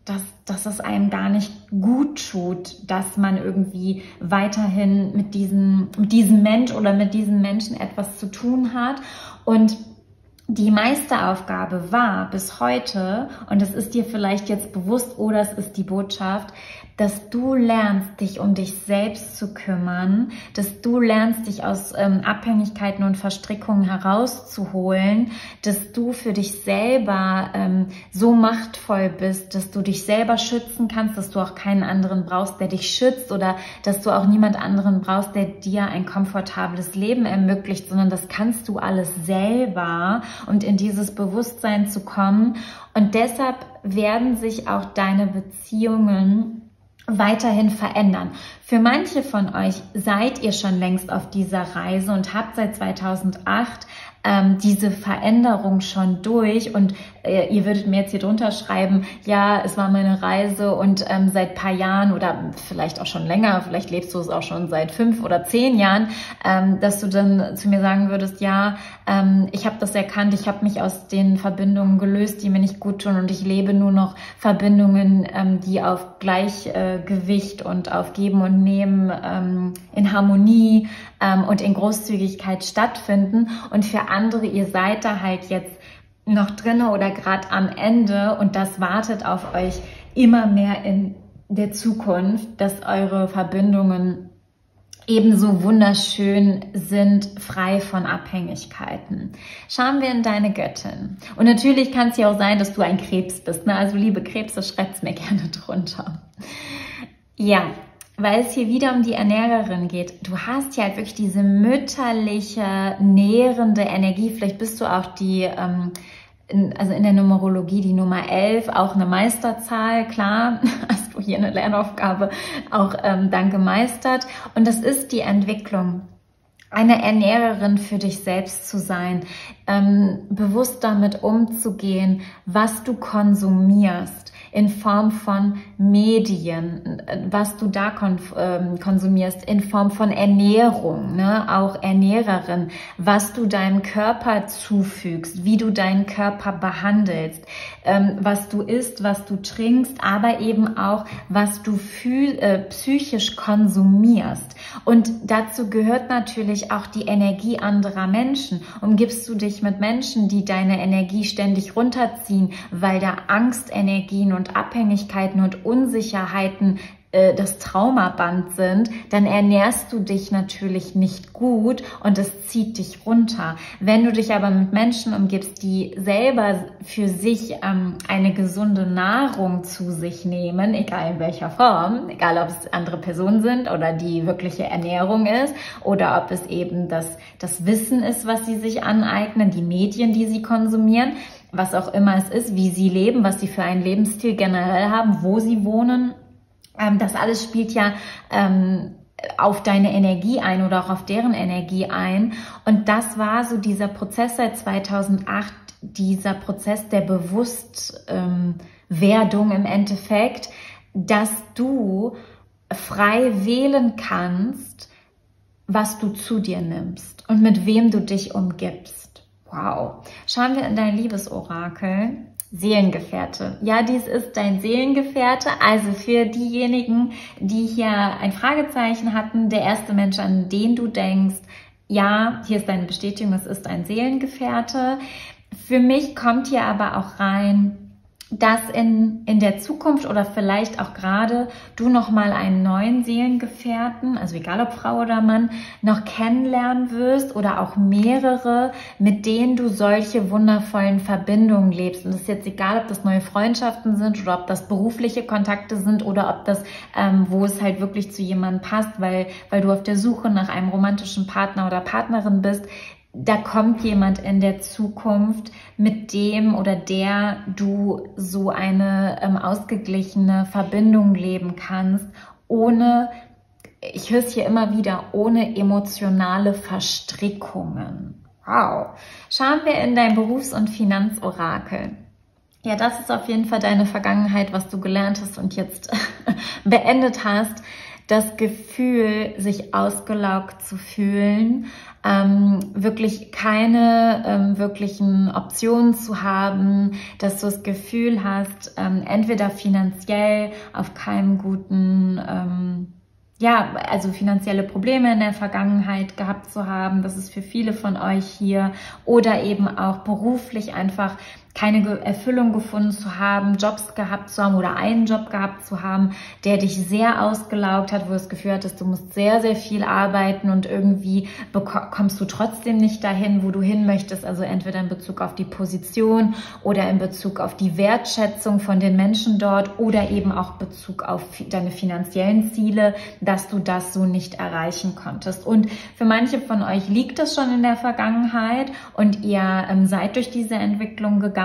dass, dass es einem gar nicht gut tut, dass man irgendwie weiterhin mit diesem, mit diesem Mensch oder mit diesen Menschen etwas zu tun hat. Und die Meisteraufgabe war bis heute, und es ist dir vielleicht jetzt bewusst oder es ist die Botschaft, dass du lernst, dich um dich selbst zu kümmern, dass du lernst, dich aus ähm, Abhängigkeiten und Verstrickungen herauszuholen, dass du für dich selber ähm, so machtvoll bist, dass du dich selber schützen kannst, dass du auch keinen anderen brauchst, der dich schützt, oder dass du auch niemand anderen brauchst, der dir ein komfortables Leben ermöglicht, sondern das kannst du alles selber, und in dieses Bewusstsein zu kommen. Und deshalb werden sich auch deine Beziehungen weiterhin verändern. Für manche von euch seid ihr schon längst auf dieser Reise und habt seit zweitausendacht ähm, diese Veränderung schon durch, und äh, ihr würdet mir jetzt hier drunter schreiben, ja, es war meine Reise und ähm, seit paar Jahren oder vielleicht auch schon länger, vielleicht lebst du es auch schon seit fünf oder zehn Jahren, ähm, dass du dann zu mir sagen würdest, ja, ähm, ich habe das erkannt, ich habe mich aus den Verbindungen gelöst, die mir nicht gut tun, und ich lebe nur noch Verbindungen, ähm, die auf Gleichgewicht äh, und auf Geben und Nehmen ähm, in Harmonie ähm, und in Großzügigkeit stattfinden. Und für andere, ihr seid da halt jetzt noch drinne oder gerade am Ende, und das wartet auf euch immer mehr in der Zukunft, dass eure Verbindungen ebenso wunderschön sind, frei von Abhängigkeiten. Schauen wir in deine Göttin. Und natürlich kann es ja auch sein, dass du ein Krebs bist, ne? Also liebe Krebse, schreibt's mir gerne drunter. Ja, weil es hier wieder um die Ernährerin geht. Du hast ja halt wirklich diese mütterliche, nährende Energie. Vielleicht bist du auch die, ähm, in, also in der Numerologie die Nummer elf, auch eine Meisterzahl, klar, hast du hier eine Lernaufgabe auch ähm, dann gemeistert. Und das ist die Entwicklung, eine Ernährerin für dich selbst zu sein, ähm, bewusst damit umzugehen, was du konsumierst in Form von Medien, was du da kon ähm, konsumierst, in Form von Ernährung, ne? Auch Ernährerin, was du deinem Körper zufügst, wie du deinen Körper behandelst, ähm, was du isst, was du trinkst, aber eben auch, was du fühl äh, psychisch konsumierst. Und dazu gehört natürlich auch die Energie anderer Menschen. Umgibst du dich mit Menschen, die deine Energie ständig runterziehen, weil da Angstenergien und Abhängigkeiten und Unsicherheiten äh, das Traumaband sind, dann ernährst du dich natürlich nicht gut und es zieht dich runter. Wenn du dich aber mit Menschen umgibst, die selber für sich ähm, eine gesunde Nahrung zu sich nehmen, egal in welcher Form, egal ob es andere Personen sind oder die wirkliche Ernährung ist oder ob es eben das, das Wissen ist, was sie sich aneignen, die Medien, die sie konsumieren, was auch immer es ist, wie sie leben, was sie für einen Lebensstil generell haben, wo sie wohnen. Ähm, das alles spielt ja ähm, auf deine Energie ein oder auch auf deren Energie ein. Und das war so dieser Prozess seit zweitausendacht, dieser Prozess der Bewusstwerdung ähm, im Endeffekt, dass du frei wählen kannst, was du zu dir nimmst und mit wem du dich umgibst. Wow. Schauen wir in dein Liebesorakel. Seelengefährte. Ja, dies ist dein Seelengefährte. Also für diejenigen, die hier ein Fragezeichen hatten, der erste Mensch, an den du denkst, ja, hier ist deine Bestätigung, es ist ein Seelengefährte. Für mich kommt hier aber auch rein, dass in, in der Zukunft oder vielleicht auch gerade du nochmal einen neuen Seelengefährten, also egal ob Frau oder Mann, noch kennenlernen wirst oder auch mehrere, mit denen du solche wundervollen Verbindungen lebst. Und es ist jetzt egal, ob das neue Freundschaften sind oder ob das berufliche Kontakte sind oder ob das, ähm, wo es halt wirklich zu jemandem passt, weil, weil du auf der Suche nach einem romantischen Partner oder Partnerin bist. Da kommt jemand in der Zukunft, mit dem oder der du so eine ähm, ausgeglichene Verbindung leben kannst, ohne, ich höre es hier immer wieder, ohne emotionale Verstrickungen. Wow. Schauen wir in dein Berufs- und Finanzorakel. Ja, das ist auf jeden Fall deine Vergangenheit, was du gelernt hast und jetzt beendet hast. das Gefühl, sich ausgelaugt zu fühlen, ähm, wirklich keine ähm, wirklichen Optionen zu haben, dass du das Gefühl hast, ähm, entweder finanziell auf keinem guten, ähm, ja, also finanzielle Probleme in der Vergangenheit gehabt zu haben, das ist für viele von euch hier, oder eben auch beruflich einfach keine Erfüllung gefunden zu haben, Jobs gehabt zu haben oder einen Job gehabt zu haben, der dich sehr ausgelaugt hat, wo du das Gefühl hattest, du musst sehr, sehr viel arbeiten und irgendwie kommst du trotzdem nicht dahin, wo du hin möchtest. Also entweder in Bezug auf die Position oder in Bezug auf die Wertschätzung von den Menschen dort oder eben auch Bezug auf deine finanziellen Ziele, dass du das so nicht erreichen konntest. Und für manche von euch liegt das schon in der Vergangenheit und ihr ähm, seid durch diese Entwicklung gegangen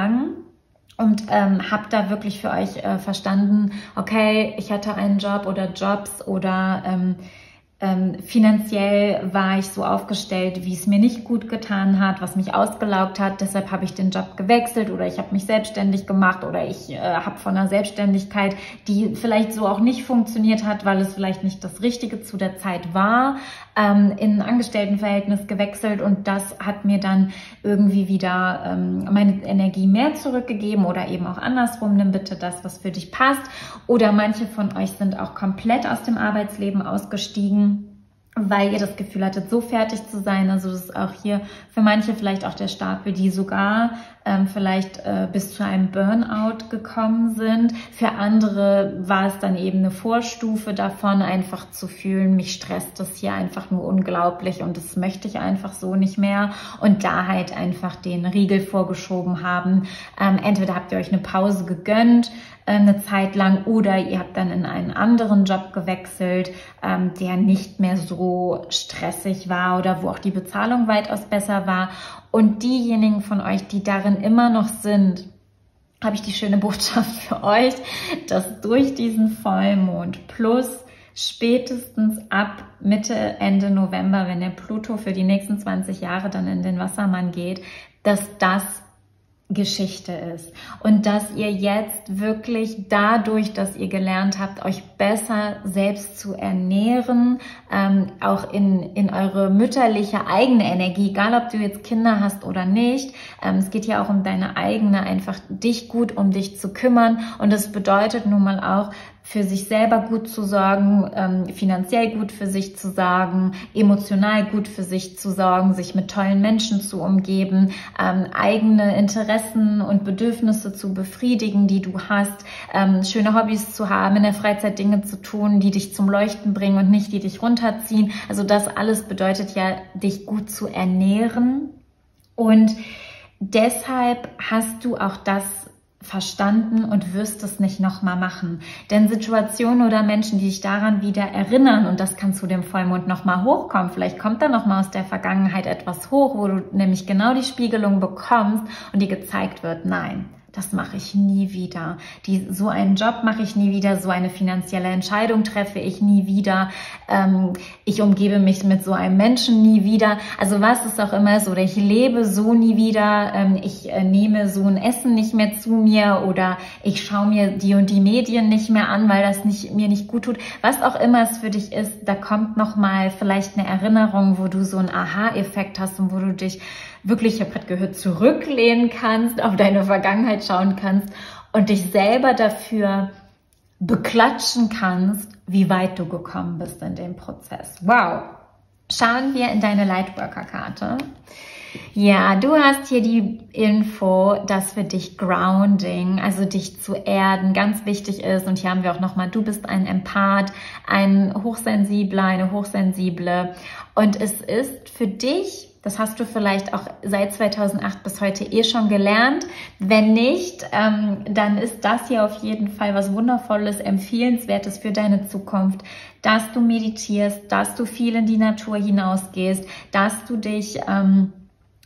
und ähm, habt da wirklich für euch äh, verstanden, okay, ich hatte einen Job oder Jobs oder ähm, ähm, finanziell war ich so aufgestellt, wie es mir nicht gut getan hat, was mich ausgelaugt hat, deshalb habe ich den Job gewechselt oder ich habe mich selbstständig gemacht oder ich äh, habe von einer Selbstständigkeit, die vielleicht so auch nicht funktioniert hat, weil es vielleicht nicht das Richtige zu der Zeit war, ähm, in ein Angestelltenverhältnis gewechselt und das hat mir dann irgendwie wieder ähm, meine Energie mehr zurückgegeben oder eben auch andersrum, nimm bitte das, was für dich passt. Oder manche von euch sind auch komplett aus dem Arbeitsleben ausgestiegen, weil ihr das Gefühl hattet, so fertig zu sein. Also das ist auch hier für manche vielleicht auch der Stapel, die sogar ähm, vielleicht äh, bis zu einem Burnout gekommen sind. Für andere war es dann eben eine Vorstufe davon, einfach zu fühlen, mich stresst das hier einfach nur unglaublich und das möchte ich einfach so nicht mehr. Und da halt einfach den Riegel vorgeschoben haben. Ähm, entweder habt ihr euch eine Pause gegönnt, eine Zeit lang oder ihr habt dann in einen anderen Job gewechselt, ähm, der nicht mehr so stressig war oder wo auch die Bezahlung weitaus besser war. Und diejenigen von euch, die darin immer noch sind, habe ich die schöne Botschaft für euch, dass durch diesen Vollmond plus spätestens ab Mitte, Ende November, wenn der Pluto für die nächsten zwanzig Jahre dann in den Wassermann geht, dass das Geschichte ist und dass ihr jetzt wirklich dadurch, dass ihr gelernt habt, euch besser selbst zu ernähren, ähm, auch in, in eure mütterliche eigene Energie, egal ob du jetzt Kinder hast oder nicht, ähm, es geht ja auch um deine eigene, einfach dich gut um dich zu kümmern und das bedeutet nun mal auch, für sich selber gut zu sorgen, ähm, finanziell gut für sich zu sorgen, emotional gut für sich zu sorgen, sich mit tollen Menschen zu umgeben, ähm, eigene Interessen und Bedürfnisse zu befriedigen, die du hast, ähm, schöne Hobbys zu haben, in der Freizeit Dinge zu tun, die dich zum Leuchten bringen und nicht die dich runterziehen. Also das alles bedeutet ja, dich gut zu ernähren und deshalb hast du auch das verstanden und wirst es nicht nochmal machen. Denn Situationen oder Menschen, die dich daran wieder erinnern, und das kann zu dem Vollmond nochmal hochkommen, vielleicht kommt da nochmal aus der Vergangenheit etwas hoch, wo du nämlich genau die Spiegelung bekommst und dir gezeigt wird, nein, das mache ich nie wieder. Die, so einen Job mache ich nie wieder, so eine finanzielle Entscheidung treffe ich nie wieder. Ähm, ich umgebe mich mit so einem Menschen nie wieder. Also was es auch immer ist, oder ich lebe so nie wieder, ähm, ich äh, nehme so ein Essen nicht mehr zu mir oder ich schaue mir die und die Medien nicht mehr an, weil das nicht, mir nicht gut tut. Was auch immer es für dich ist, da kommt nochmal vielleicht eine Erinnerung, wo du so einen Aha-Effekt hast und wo du dich wirklich, ich habe gerade gehört, zurücklehnen kannst, auf deine Vergangenheit schauen kannst und dich selber dafür beklatschen kannst, wie weit du gekommen bist in dem Prozess. Wow! Schauen wir in deine Lightworker-Karte. Ja, du hast hier die Info, dass für dich Grounding, also dich zu erden, ganz wichtig ist. Und hier haben wir auch nochmal, du bist ein Empath, ein Hochsensibler, eine Hochsensible. Und es ist für dich, das hast du vielleicht auch seit zweitausendacht bis heute eh schon gelernt. Wenn nicht, ähm, dann ist das hier auf jeden Fall was Wundervolles, Empfehlenswertes für deine Zukunft, dass du meditierst, dass du viel in die Natur hinausgehst, dass du dich ähm,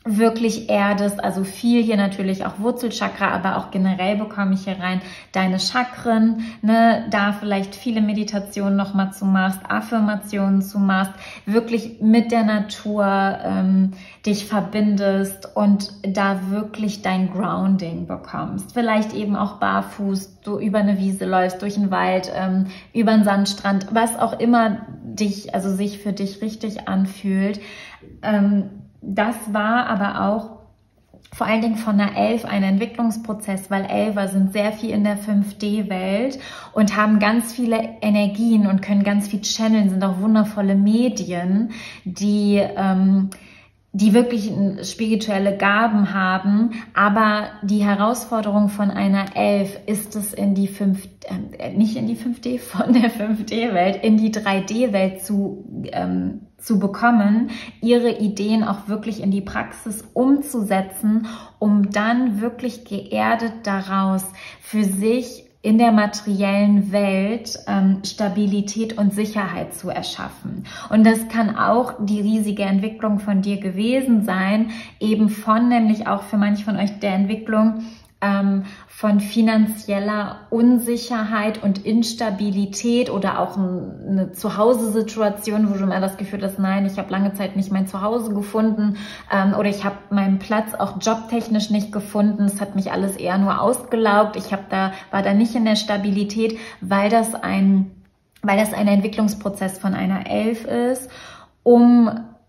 wirklich erdest, also viel hier natürlich auch Wurzelchakra, aber auch generell bekomme ich hier rein deine Chakren, ne, da vielleicht viele Meditationen nochmal zu machst, Affirmationen zu machst, wirklich mit der Natur ähm, dich verbindest und da wirklich dein Grounding bekommst. Vielleicht eben auch barfuß, du über eine Wiese läufst, durch den Wald, ähm, über einen Sandstrand, was auch immer dich, also sich für dich richtig anfühlt. Ähm, Das war aber auch vor allen Dingen von der Elf ein Entwicklungsprozess, weil Elfer sind sehr viel in der fünf D Welt und haben ganz viele Energien und können ganz viel channeln, sind auch wundervolle Medien, die, ähm, die wirklich spirituelle Gaben haben. Aber die Herausforderung von einer Elf ist es, in die fünf, äh, nicht in die fünf D, von der fünf D Welt, in die drei D Welt zu ähm, zu bekommen, ihre Ideen auch wirklich in die Praxis umzusetzen, um dann wirklich geerdet daraus für sich in der materiellen Welt ähm, Stabilität und Sicherheit zu erschaffen. Und das kann auch die riesige Entwicklung von dir gewesen sein, eben von nämlich auch für manche von euch der Entwicklung ähm, von finanzieller Unsicherheit und Instabilität oder auch eine Zuhause-Situation, wo du mal das Gefühl hast, nein, ich habe lange Zeit nicht mein Zuhause gefunden ähm, oder ich habe meinen Platz auch jobtechnisch nicht gefunden. Es hat mich alles eher nur ausgelaugt. Ich habe da war da nicht in der Stabilität, weil das ein weil das ein Entwicklungsprozess von einer Elf ist, um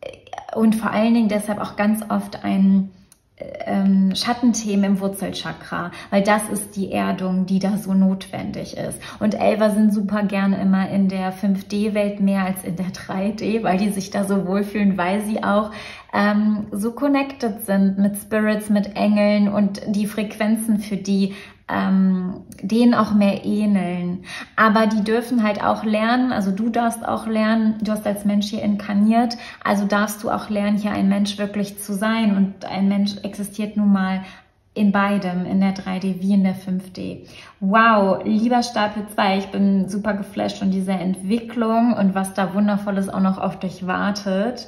und vor allen Dingen deshalb auch ganz oft ein Ähm, Schattenthemen im Wurzelchakra, weil das ist die Erdung, die da so notwendig ist. Und Elfer sind super gerne immer in der fünf D Welt mehr als in der drei D, weil die sich da so wohlfühlen, weil sie auch ähm, so connected sind mit Spirits, mit Engeln und die Frequenzen für die ähm, denen auch mehr ähneln. Aber die dürfen halt auch lernen, also du darfst auch lernen, du hast als Mensch hier inkarniert, also darfst du auch lernen, hier ein Mensch wirklich zu sein. Und ein Mensch existiert nun mal in beidem, in der drei D wie in der fünf D. Wow, lieber Stapel zwei, ich bin super geflasht von dieser Entwicklung und was da Wundervolles auch noch auf dich wartet.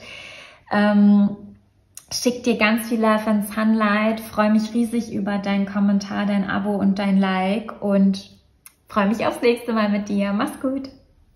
Ähm, Schick dir ganz viel Love and Sunlight, freue mich riesig über deinen Kommentar, dein Abo und dein Like und freue mich aufs nächste Mal mit dir. Mach's gut!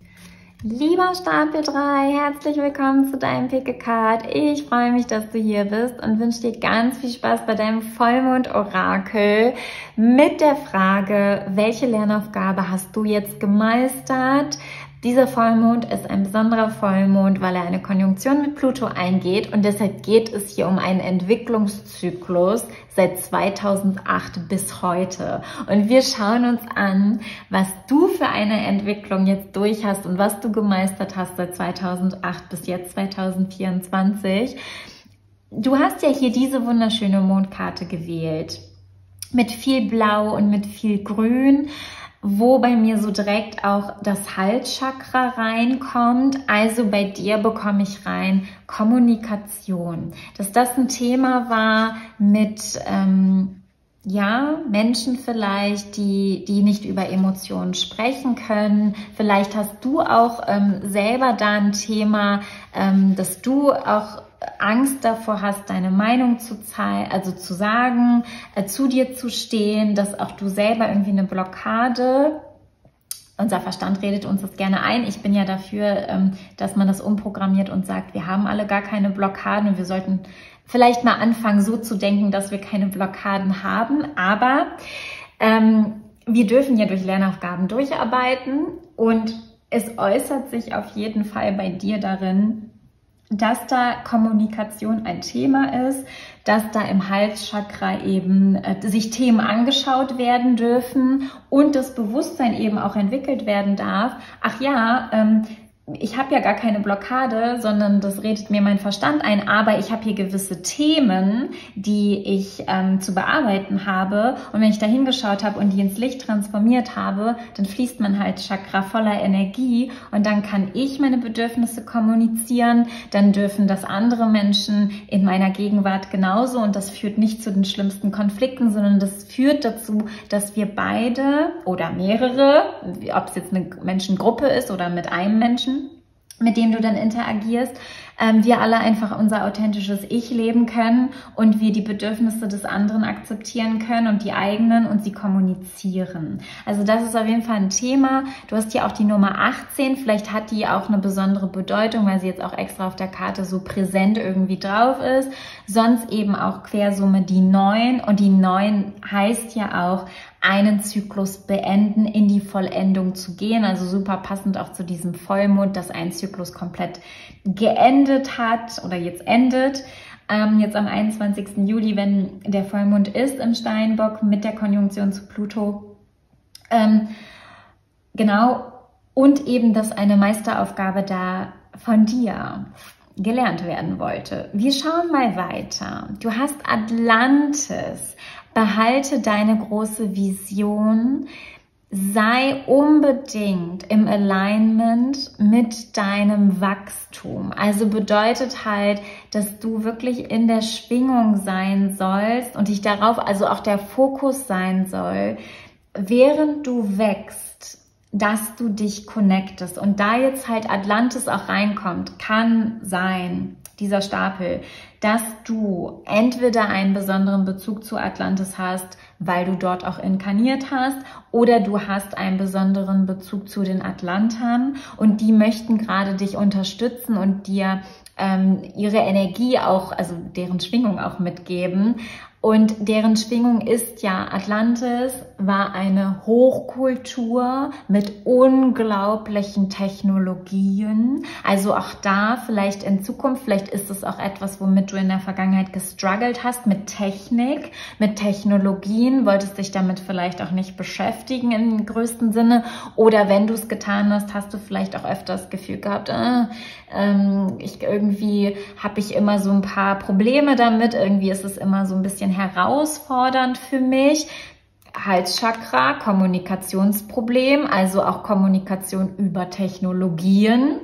Lieber Stapel drei, herzlich willkommen zu deinem Pick a Card. Ich freue mich, dass du hier bist und wünsche dir ganz viel Spaß bei deinem Vollmond-Orakel mit der Frage, welche Lernaufgabe hast du jetzt gemeistert? Dieser Vollmond ist ein besonderer Vollmond, weil er eine Konjunktion mit Pluto eingeht und deshalb geht es hier um einen Entwicklungszyklus seit zweitausendacht bis heute. Und wir schauen uns an, was du für eine Entwicklung jetzt durch hast und was du gemeistert hast seit zweitausendacht bis jetzt zweitausendvierundzwanzig. Du hast ja hier diese wunderschöne Mondkarte gewählt mit viel Blau und mit viel Grün, wo bei mir so direkt auch das Halschakra reinkommt. Also bei dir bekomme ich rein Kommunikation. Dass das ein Thema war mit ähm, ja, Menschen vielleicht, die, die nicht über Emotionen sprechen können. Vielleicht hast du auch ähm, selber da ein Thema, ähm, dass du auch Angst davor hast, deine Meinung zu zeigen, also zu sagen, äh, zu dir zu stehen, dass auch du selber irgendwie eine Blockade, unser Verstand redet uns das gerne ein. Ich bin ja dafür, ähm, dass man das umprogrammiert und sagt, wir haben alle gar keine Blockaden und wir sollten vielleicht mal anfangen, so zu denken, dass wir keine Blockaden haben. Aber ähm, wir dürfen ja durch Lernaufgaben durcharbeiten und es äußert sich auf jeden Fall bei dir darin, dass da Kommunikation ein Thema ist, dass da im Halschakra eben äh, sich Themen angeschaut werden dürfen und das Bewusstsein eben auch entwickelt werden darf. Ach ja, ähm, ich habe ja gar keine Blockade, sondern das redet mir mein Verstand ein, aber ich habe hier gewisse Themen, die ich ähm, zu bearbeiten habe und wenn ich da hingeschaut habe und die ins Licht transformiert habe, dann fließt mein Halschakra voller Energie und dann kann ich meine Bedürfnisse kommunizieren, dann dürfen das andere Menschen in meiner Gegenwart genauso und das führt nicht zu den schlimmsten Konflikten, sondern das führt dazu, dass wir beide oder mehrere, ob es jetzt eine Menschengruppe ist oder mit einem Menschen, mit dem du dann interagierst, ähm, wir alle einfach unser authentisches Ich leben können und wir die Bedürfnisse des anderen akzeptieren können und die eigenen und sie kommunizieren. Also das ist auf jeden Fall ein Thema. Du hast hier auch die Nummer achtzehn, vielleicht hat die auch eine besondere Bedeutung, weil sie jetzt auch extra auf der Karte so präsent irgendwie drauf ist. Sonst eben auch Quersumme die neun und die neun heißt ja auch, einen Zyklus beenden, in die Vollendung zu gehen. Also super passend auch zu diesem Vollmond, dass ein Zyklus komplett geendet hat oder jetzt endet. Ähm, jetzt am einundzwanzigsten Juli, wenn der Vollmond ist im Steinbock mit der Konjunktion zu Pluto. Ähm, genau. Und eben, dass eine Meisteraufgabe da von dir gelernt werden wollte. Wir schauen mal weiter. Du hast Atlantis. Behalte deine große Vision, sei unbedingt im Alignment mit deinem Wachstum. Also bedeutet halt, dass du wirklich in der Schwingung sein sollst und dich darauf, also auch der Fokus sein soll, während du wächst, dass du dich connectest. Und da jetzt halt Atlantis auch reinkommt, kann sein, dieser Stapel, dass du entweder einen besonderen Bezug zu Atlantis hast, weil du dort auch inkarniert hast, oder du hast einen besonderen Bezug zu den Atlantern und die möchten gerade dich unterstützen und dir ähm, ihre Energie auch, also deren Schwingung auch mitgeben. Und deren Schwingung ist ja, Atlantis war eine Hochkultur mit unglaublichen Technologien. Also auch da vielleicht in Zukunft, vielleicht ist es auch etwas, womit du in der Vergangenheit gestruggelt hast, mit Technik, mit Technologien, wolltest dich damit vielleicht auch nicht beschäftigen im größten Sinne. Oder wenn du es getan hast, hast du vielleicht auch öfter das Gefühl gehabt, äh, ähm, ich, irgendwie habe ich immer so ein paar Probleme damit, irgendwie ist es immer so ein bisschen herausfordernd für mich. Halschakra, Kommunikationsproblem, also auch Kommunikation über Technologien.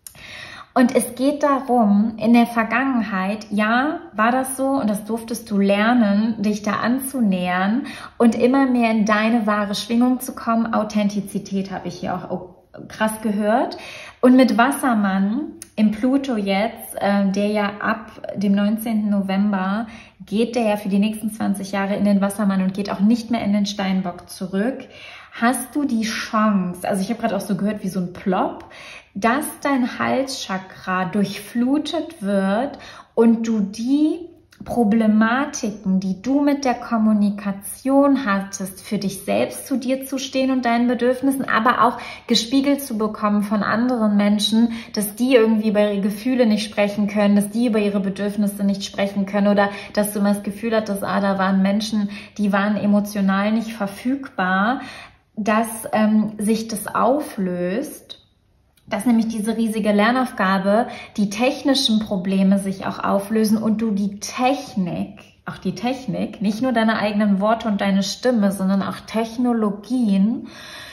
Und es geht darum, in der Vergangenheit, ja, war das so und das durftest du lernen, dich da anzunähern und immer mehr in deine wahre Schwingung zu kommen. Authentizität habe ich hier auch oh, krass gehört. Und mit Wassermann im Pluto jetzt, äh, der ja ab dem neunzehnten November geht der ja für die nächsten zwanzig Jahre in den Wassermann und geht auch nicht mehr in den Steinbock zurück, hast du die Chance, also ich habe gerade auch so gehört wie so ein Plop, dass dein Halschakra durchflutet wird und du die Problematiken, die du mit der Kommunikation hattest, für dich selbst zu dir zu stehen und deinen Bedürfnissen, aber auch gespiegelt zu bekommen von anderen Menschen, dass die irgendwie über ihre Gefühle nicht sprechen können, dass die über ihre Bedürfnisse nicht sprechen können oder dass du immer das Gefühl hattest, ah, da waren Menschen, die waren emotional nicht verfügbar, dass ähm, sich das auflöst. Dass nämlich diese riesige Lernaufgabe, die technischen Probleme sich auch auflösen und du die Technik, auch die Technik, nicht nur deine eigenen Worte und deine Stimme, sondern auch Technologien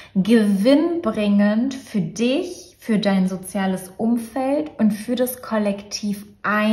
gewinnbringend für dich, für dein soziales Umfeld und für das Kollektiv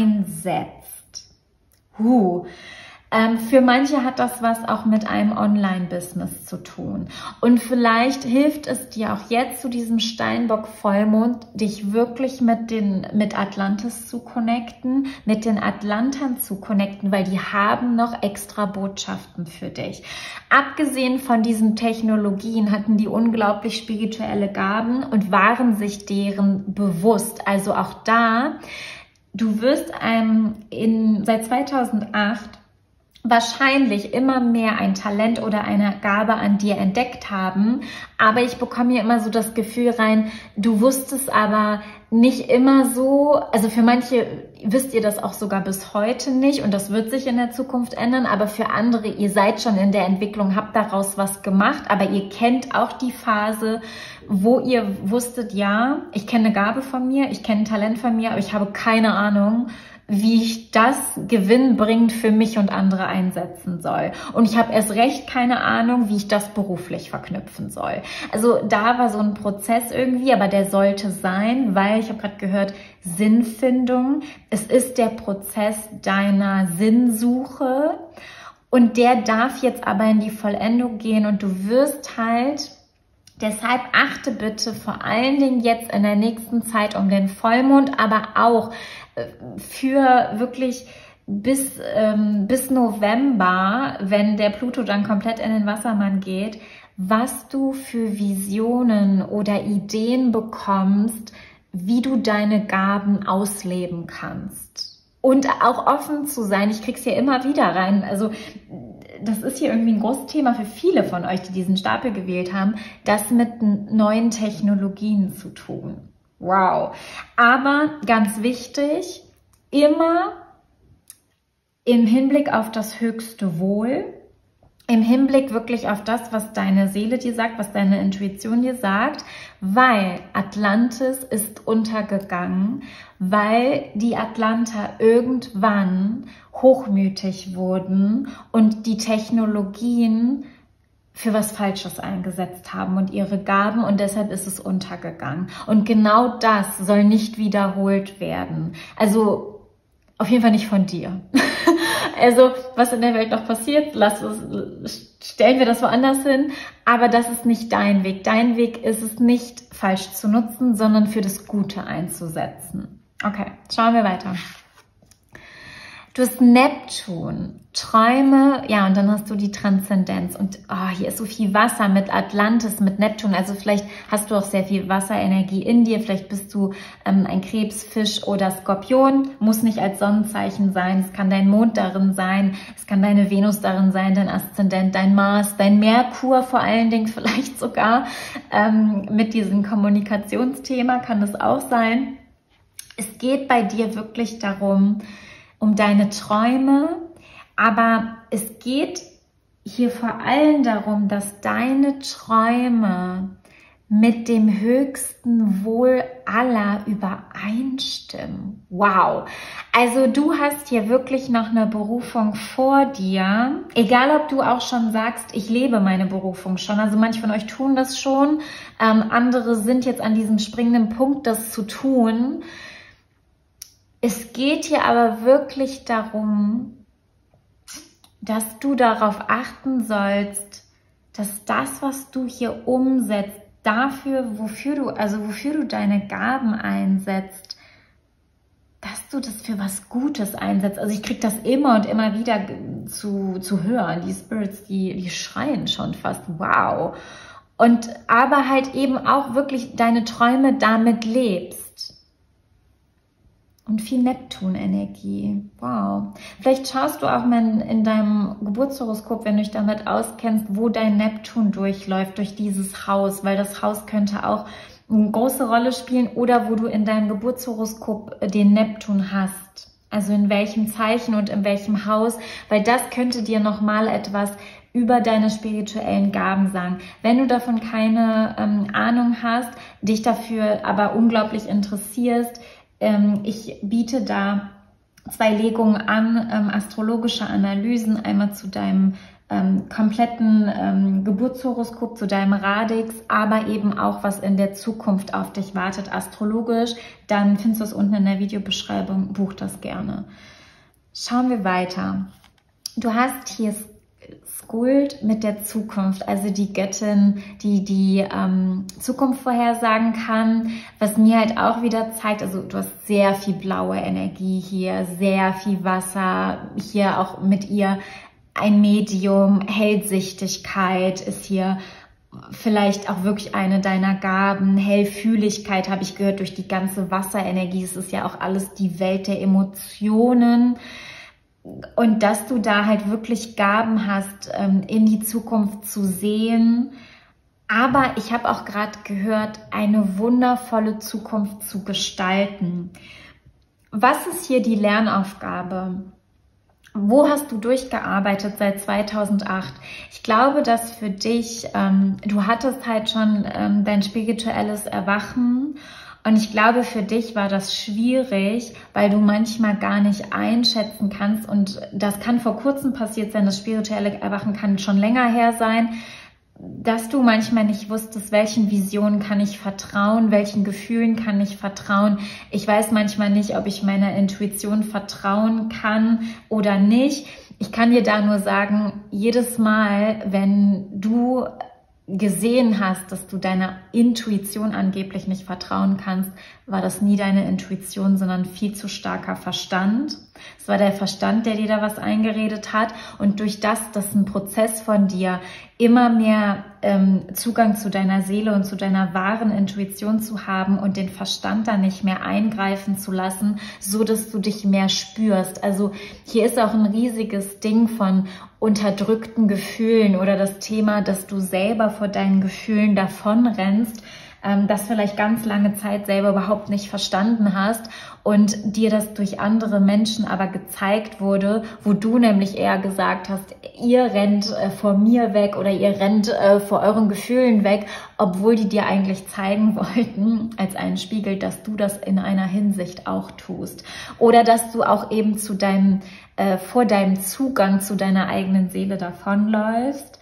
einsetzt. Huh. Ähm, für manche hat das was auch mit einem Online-Business zu tun. Und vielleicht hilft es dir auch jetzt zu diesem Steinbock-Vollmond, dich wirklich mit den, mit Atlantis zu connecten, mit den Atlantern zu connecten, weil die haben noch extra Botschaften für dich. Abgesehen von diesen Technologien hatten die unglaublich spirituelle Gaben und waren sich deren bewusst. Also auch da, du wirst ähm, in, seit zweitausendacht wahrscheinlich immer mehr ein Talent oder eine Gabe an dir entdeckt haben, aber ich bekomme hier immer so das Gefühl rein, du wusstest aber nicht immer so, also für manche wisst ihr das auch sogar bis heute nicht und das wird sich in der Zukunft ändern, aber für andere, ihr seid schon in der Entwicklung, habt daraus was gemacht, aber ihr kennt auch die Phase, wo ihr wusstet, ja, ich kenne eine Gabe von mir, ich kenne ein Talent von mir, aber ich habe keine Ahnung, wie ich das gewinnbringend für mich und andere einsetzen soll. Und ich habe erst recht keine Ahnung, wie ich das beruflich verknüpfen soll. Also da war so ein Prozess irgendwie, aber der sollte sein, weil ich habe gerade gehört, Sinnfindung. Es ist der Prozess deiner Sinnsuche und der darf jetzt aber in die Vollendung gehen und du wirst halt Deshalb achte bitte vor allen Dingen jetzt in der nächsten Zeit um den Vollmond, aber auch für wirklich bis, ähm, bis November, wenn der Pluto dann komplett in den Wassermann geht, was du für Visionen oder Ideen bekommst, wie du deine Gaben ausleben kannst. Und auch offen zu sein, ich krieg's hier immer wieder rein, also das ist hier irgendwie ein großes Thema für viele von euch, die diesen Stapel gewählt haben, das mit neuen Technologien zu tun. Wow. Aber ganz wichtig, immer im Hinblick auf das höchste Wohl, im Hinblick wirklich auf das, was deine Seele dir sagt, was deine Intuition dir sagt, weil Atlantis ist untergegangen, weil die Atlanter irgendwann hochmütig wurden und die Technologien für was Falsches eingesetzt haben und ihre Gaben, und deshalb ist es untergegangen. Und genau das soll nicht wiederholt werden. Also auf jeden Fall nicht von dir. Also, was in der Welt noch passiert, lass es, stellen wir das woanders hin, aber das ist nicht dein Weg. Dein Weg ist es nicht falsch zu nutzen, sondern für das Gute einzusetzen. Okay, schauen wir weiter. Du hast Neptun, Träume, ja, und dann hast du die Transzendenz. Und oh, hier ist so viel Wasser mit Atlantis, mit Neptun. Also vielleicht hast du auch sehr viel Wasserenergie in dir. Vielleicht bist du ähm, ein Krebs, Fisch oder Skorpion. Muss nicht als Sonnenzeichen sein. Es kann dein Mond darin sein. Es kann deine Venus darin sein, dein Aszendent, dein Mars, dein Merkur vor allen Dingen vielleicht sogar. Ähm, mit diesem Kommunikationsthema kann das auch sein. Es geht bei dir wirklich darum, um deine Träume, aber es geht hier vor allem darum, dass deine Träume mit dem höchsten Wohl aller übereinstimmen. Wow! Also du hast hier wirklich noch eine Berufung vor dir. Egal, ob du auch schon sagst, ich lebe meine Berufung schon. Also manche von euch tun das schon. Ähm, andere sind jetzt an diesem springenden Punkt, das zu tun. Es geht hier aber wirklich darum, dass du darauf achten sollst, dass das, was du hier umsetzt, dafür, wofür du, also wofür du deine Gaben einsetzt, dass du das für was Gutes einsetzt. Also ich kriege das immer und immer wieder zu, zu hören. Die Spirits, die, die schreien schon fast, wow. Und aber halt eben auch wirklich deine Träume damit lebst. Und viel Neptun-Energie. Wow. Vielleicht schaust du auch mal in deinem Geburtshoroskop, wenn du dich damit auskennst, wo dein Neptun durchläuft, durch dieses Haus, weil das Haus könnte auch eine große Rolle spielen, oder wo du in deinem Geburtshoroskop den Neptun hast. Also in welchem Zeichen und in welchem Haus, weil das könnte dir nochmal etwas über deine spirituellen Gaben sagen. Wenn du davon keine ähm, Ahnung hast, dich dafür aber unglaublich interessierst, ich biete da zwei Legungen an, ähm, astrologische Analysen, einmal zu deinem ähm, kompletten ähm, Geburtshoroskop, zu deinem Radix, aber eben auch, was in der Zukunft auf dich wartet, astrologisch. Dann findest du es unten in der Videobeschreibung, buch das gerne. Schauen wir weiter. Du hast hier Skuld mit der Zukunft, also die Göttin, die die ähm, Zukunft vorhersagen kann, was mir halt auch wieder zeigt, also du hast sehr viel blaue Energie hier, sehr viel Wasser, hier auch mit ihr ein Medium, Hellsichtigkeit ist hier vielleicht auch wirklich eine deiner Gaben, Hellfühligkeit habe ich gehört durch die ganze Wasserenergie, es ist ja auch alles die Welt der Emotionen. Und dass du da halt wirklich Gaben hast, in die Zukunft zu sehen. Aber ich habe auch gerade gehört, eine wundervolle Zukunft zu gestalten. Was ist hier die Lernaufgabe? Wo hast du durchgearbeitet seit zweitausendacht? Ich glaube, dass für dich, ähm, du hattest halt schon ähm, dein spirituelles Erwachen. Und ich glaube, für dich war das schwierig, weil du manchmal gar nicht einschätzen kannst. Und das kann vor kurzem passiert sein, das spirituelle Erwachen kann schon länger her sein, dass du manchmal nicht wusstest, welchen Visionen kann ich vertrauen, welchen Gefühlen kann ich vertrauen. Ich weiß manchmal nicht, ob ich meiner Intuition vertrauen kann oder nicht. Ich kann dir da nur sagen, jedes Mal, wenn du gesehen hast, dass du deiner Intuition angeblich nicht vertrauen kannst, war das nie deine Intuition, sondern viel zu starker Verstand. Es war der Verstand, der dir da was eingeredet hat. Und durch das, dass ein Prozess von dir immer mehr ähm, Zugang zu deiner Seele und zu deiner wahren Intuition zu haben und den Verstand da nicht mehr eingreifen zu lassen, so dass du dich mehr spürst. Also hier ist auch ein riesiges Ding von unterdrückten Gefühlen oder das Thema, dass du selber vor deinen Gefühlen davonrennst, ähm, das vielleicht ganz lange Zeit selber überhaupt nicht verstanden hast und dir das durch andere Menschen aber gezeigt wurde, wo du nämlich eher gesagt hast, ihr rennt äh, vor mir weg oder ihr rennt äh, vor euren Gefühlen weg, obwohl die dir eigentlich zeigen wollten, als einen Spiegel, dass du das in einer Hinsicht auch tust. Oder dass du auch eben zu deinem, äh, vor deinem Zugang zu deiner eigenen Seele davonläufst.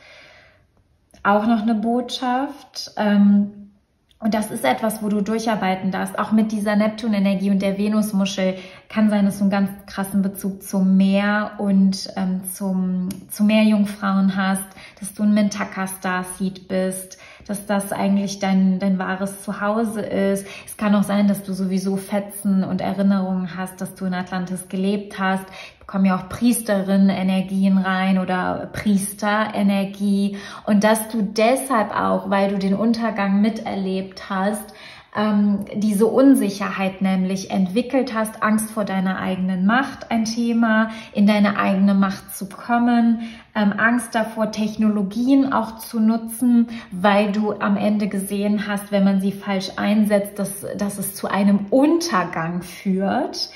Auch noch eine Botschaft. Ähm, Und das ist etwas, wo du durcharbeiten darfst. Auch mit dieser Neptun-Energie und der Venusmuschel kann sein, dass du einen ganz krassen Bezug zum Meer und ähm, zum, zu Meerjungfrauen hast, dass du ein Mintaka-Starseed bist, dass das eigentlich dein, dein wahres Zuhause ist. Es kann auch sein, dass du sowieso Fetzen und Erinnerungen hast, dass du in Atlantis gelebt hast. Kommen ja auch Priesterinnen-Energien rein oder Priester-Energie und dass du deshalb auch, weil du den Untergang miterlebt hast, ähm, diese Unsicherheit nämlich entwickelt hast, Angst vor deiner eigenen Macht, ein Thema, in deine eigene Macht zu kommen, ähm, Angst davor, Technologien auch zu nutzen, weil du am Ende gesehen hast, wenn man sie falsch einsetzt, dass, dass es zu einem Untergang führt.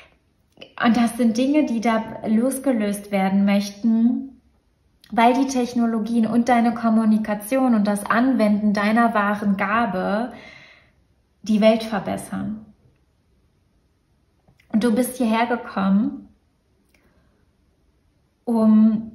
Und das sind Dinge, die da losgelöst werden möchten, weil die Technologien und deine Kommunikation und das Anwenden deiner wahren Gabe die Welt verbessern. Und du bist hierher gekommen, um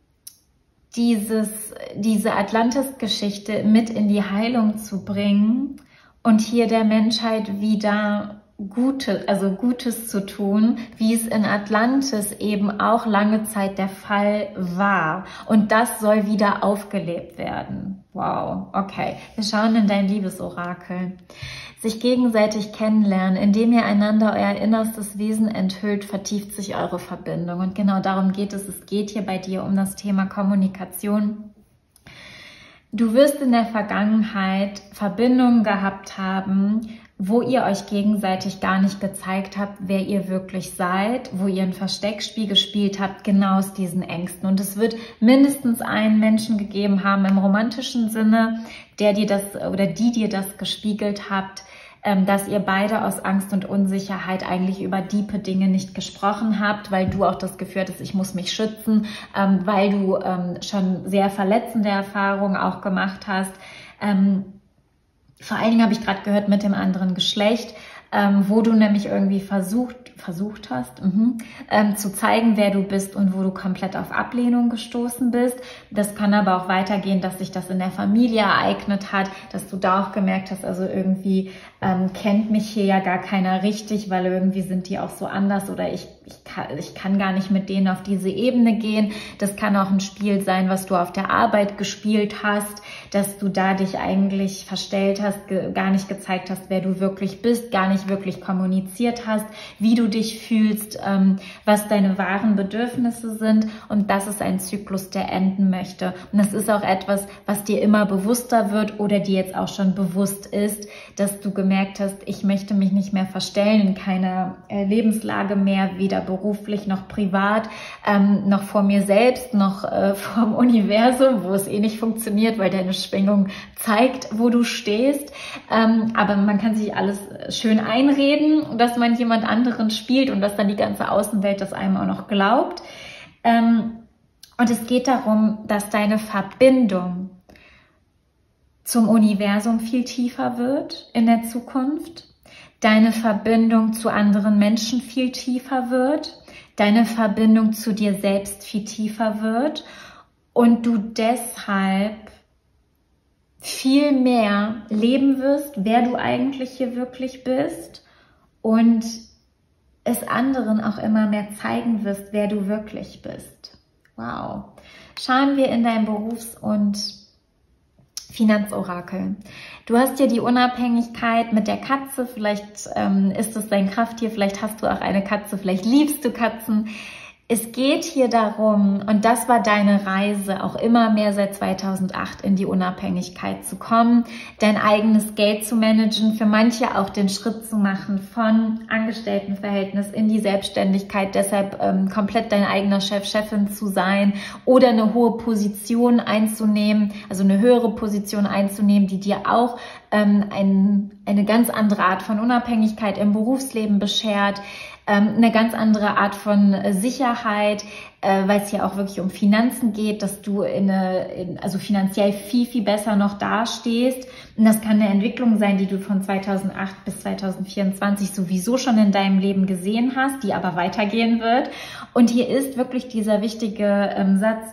dieses, diese Atlantis-Geschichte mit in die Heilung zu bringen und hier der Menschheit wieder Gute, also Gutes zu tun, wie es in Atlantis eben auch lange Zeit der Fall war. Und das soll wieder aufgelebt werden. Wow, okay. Wir schauen in dein Liebesorakel. Sich gegenseitig kennenlernen, indem ihr einander euer innerstes Wesen enthüllt, vertieft sich eure Verbindung. Und genau darum geht es. Es geht hier bei dir um das Thema Kommunikation. Du wirst in der Vergangenheit Verbindungen gehabt haben, wo ihr euch gegenseitig gar nicht gezeigt habt, wer ihr wirklich seid, wo ihr ein Versteckspiel gespielt habt, genau aus diesen Ängsten. Und es wird mindestens einen Menschen gegeben haben im romantischen Sinne, der dir das oder die dir das gespiegelt habt, dass ihr beide aus Angst und Unsicherheit eigentlich über tiefe Dinge nicht gesprochen habt, weil du auch das Gefühl hattest, ich muss mich schützen, weil du schon sehr verletzende Erfahrungen auch gemacht hast. Vor allen Dingen habe ich gerade gehört mit dem anderen Geschlecht, ähm, wo du nämlich irgendwie versucht, versucht hast, mhm, ähm, zu zeigen, wer du bist und wo du komplett auf Ablehnung gestoßen bist. Das kann aber auch weitergehen, dass sich das in der Familie ereignet hat, dass du da auch gemerkt hast, also irgendwie ähm, kennt mich hier ja gar keiner richtig, weil irgendwie sind die auch so anders oder ich, ich, kann, ich kann gar nicht mit denen auf diese Ebene gehen. Das kann auch ein Spiel sein, was du auf der Arbeit gespielt hast, dass du da dich eigentlich verstellt hast, gar nicht gezeigt hast, wer du wirklich bist, gar nicht wirklich kommuniziert hast, wie du dich fühlst, ähm, was deine wahren Bedürfnisse sind, und das ist ein Zyklus, der enden möchte. Und das ist auch etwas, was dir immer bewusster wird oder dir jetzt auch schon bewusst ist, dass du gemerkt hast, ich möchte mich nicht mehr verstellen in keiner äh, Lebenslage mehr, weder beruflich noch privat, ähm, noch vor mir selbst, noch äh, vor dem Universum, wo es eh nicht funktioniert, weil deine Schwingung zeigt, wo du stehst. Ähm, aber man kann sich alles schön einreden, dass man jemand anderen spielt und dass dann die ganze Außenwelt das einem auch noch glaubt. Ähm, und es geht darum, dass deine Verbindung zum Universum viel tiefer wird in der Zukunft, deine Verbindung zu anderen Menschen viel tiefer wird, deine Verbindung zu dir selbst viel tiefer wird und du deshalb viel mehr leben wirst, wer du eigentlich hier wirklich bist und es anderen auch immer mehr zeigen wirst, wer du wirklich bist. Wow. Schauen wir in dein Berufs- und Finanzorakel. Du hast ja die Unabhängigkeit mit der Katze, vielleicht ähm, ist es dein Krafttier, vielleicht hast du auch eine Katze, vielleicht liebst du Katzen. Es geht hier darum, und das war deine Reise, auch immer mehr seit zweitausendacht in die Unabhängigkeit zu kommen, dein eigenes Geld zu managen, für manche auch den Schritt zu machen von Angestelltenverhältnis in die Selbstständigkeit, deshalb ähm, komplett dein eigener Chef, Chefin zu sein oder eine hohe Position einzunehmen, also eine höhere Position einzunehmen, die dir auch ähm, ein, eine ganz andere Art von Unabhängigkeit im Berufsleben beschert, eine ganz andere Art von Sicherheit, weil es ja auch wirklich um Finanzen geht, dass du in eine, in, also finanziell viel, viel besser noch dastehst. Und das kann eine Entwicklung sein, die du von zweitausendacht bis zweitausendvierundzwanzig sowieso schon in deinem Leben gesehen hast, die aber weitergehen wird. Und hier ist wirklich dieser wichtige ähm, Satz,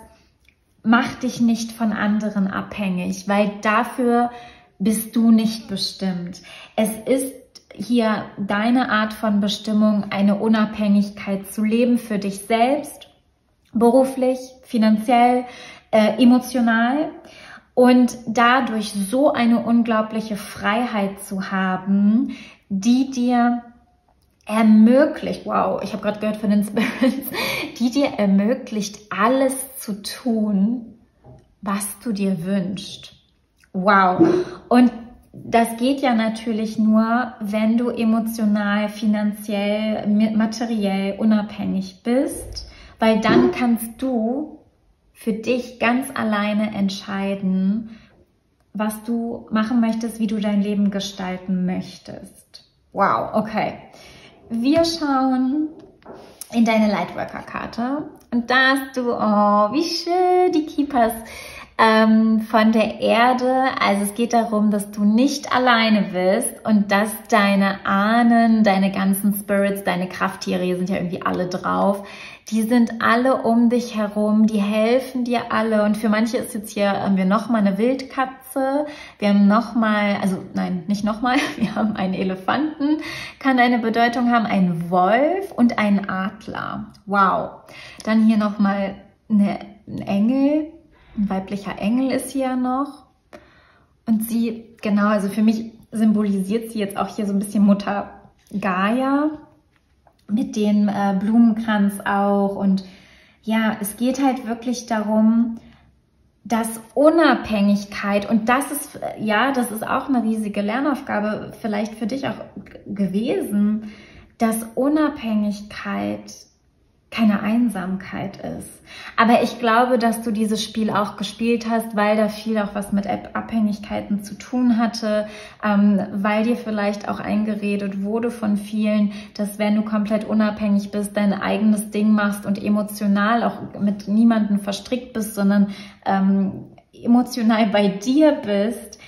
mach dich nicht von anderen abhängig, weil dafür bist du nicht bestimmt. Es ist hier deine Art von Bestimmung, eine Unabhängigkeit zu leben für dich selbst, beruflich, finanziell, äh, emotional und dadurch so eine unglaubliche Freiheit zu haben, die dir ermöglicht, wow, ich habe gerade gehört von den Spirits, die dir ermöglicht, alles zu tun, was du dir wünschst. Wow. Und das geht ja natürlich nur, wenn du emotional, finanziell, materiell unabhängig bist, weil dann kannst du für dich ganz alleine entscheiden, was du machen möchtest, wie du dein Leben gestalten möchtest. Wow, okay. Wir schauen in deine Lightworker-Karte und da hast du, oh, wie schön, die Keepers ähm, von der Erde. Also es geht darum, dass du nicht alleine bist und dass deine Ahnen, deine ganzen Spirits, deine Krafttiere, hier sind ja irgendwie alle drauf, die sind alle um dich herum, die helfen dir alle. Und für manche ist jetzt hier, haben wir nochmal eine Wildkatze, wir haben nochmal, also nein, nicht nochmal, wir haben einen Elefanten, kann eine Bedeutung haben, einen Wolf und einen Adler. Wow. Dann hier nochmal eine, ein Engel, ein weiblicher Engel ist hier noch. Und sie, genau, also für mich symbolisiert sie jetzt auch hier so ein bisschen Mutter Gaia, mit dem äh, Blumenkranz auch. Und ja, es geht halt wirklich darum, dass Unabhängigkeit, und das ist, ja, das ist auch eine riesige Lernaufgabe, vielleicht für dich auch gewesen, dass Unabhängigkeit keine Einsamkeit ist. Aber ich glaube, dass du dieses Spiel auch gespielt hast, weil da viel auch was mit Abhängigkeiten zu tun hatte, ähm, weil dir vielleicht auch eingeredet wurde von vielen, dass wenn du komplett unabhängig bist, dein eigenes Ding machst und emotional auch mit niemandem verstrickt bist, sondern ähm, emotional bei dir bist,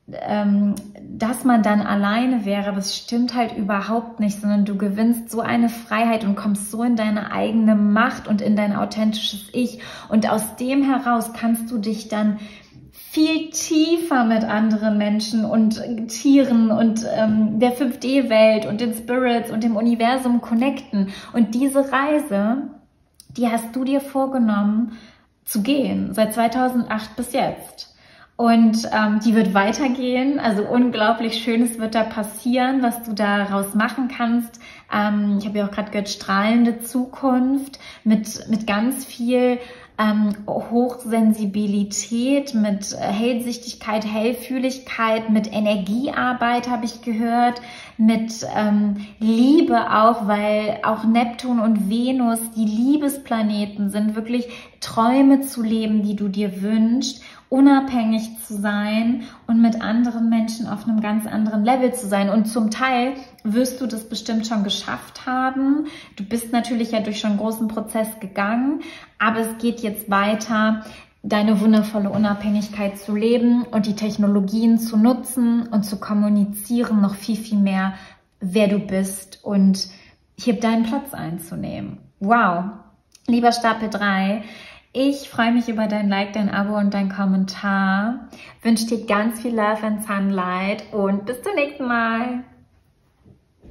ähm, dass man dann alleine wäre. Aber es stimmt halt überhaupt nicht, sondern du gewinnst so eine Freiheit und kommst so in deine eigene Macht und in dein authentisches Ich. Und aus dem heraus kannst du dich dann viel tiefer mit anderen Menschen und Tieren und ähm, der fünf D Welt und den Spirits und dem Universum connecten. Und diese Reise, die hast du dir vorgenommen zu gehen, seit zweitausendacht bis jetzt. Und ähm, die wird weitergehen, also unglaublich Schönes wird da passieren, was du daraus machen kannst. Ähm, ich habe ja auch gerade gehört, strahlende Zukunft mit, mit ganz viel ähm, Hochsensibilität, mit Hellsichtigkeit, Hellfühligkeit, mit Energiearbeit habe ich gehört, mit ähm, Liebe auch, weil auch Neptun und Venus die Liebesplaneten sind, wirklich Träume zu leben, die du dir wünschst, unabhängig zu sein und mit anderen Menschen auf einem ganz anderen Level zu sein. Und zum Teil wirst du das bestimmt schon geschafft haben. Du bist natürlich ja durch schon einen großen Prozess gegangen, aber es geht jetzt weiter, deine wundervolle Unabhängigkeit zu leben und die Technologien zu nutzen und zu kommunizieren, noch viel, viel mehr, wer du bist und hier deinen Platz einzunehmen. Wow! Lieber Stapel drei, ich freue mich über dein Like, dein Abo und dein Kommentar. Wünsche dir ganz viel Love and Sunlight und bis zum nächsten Mal.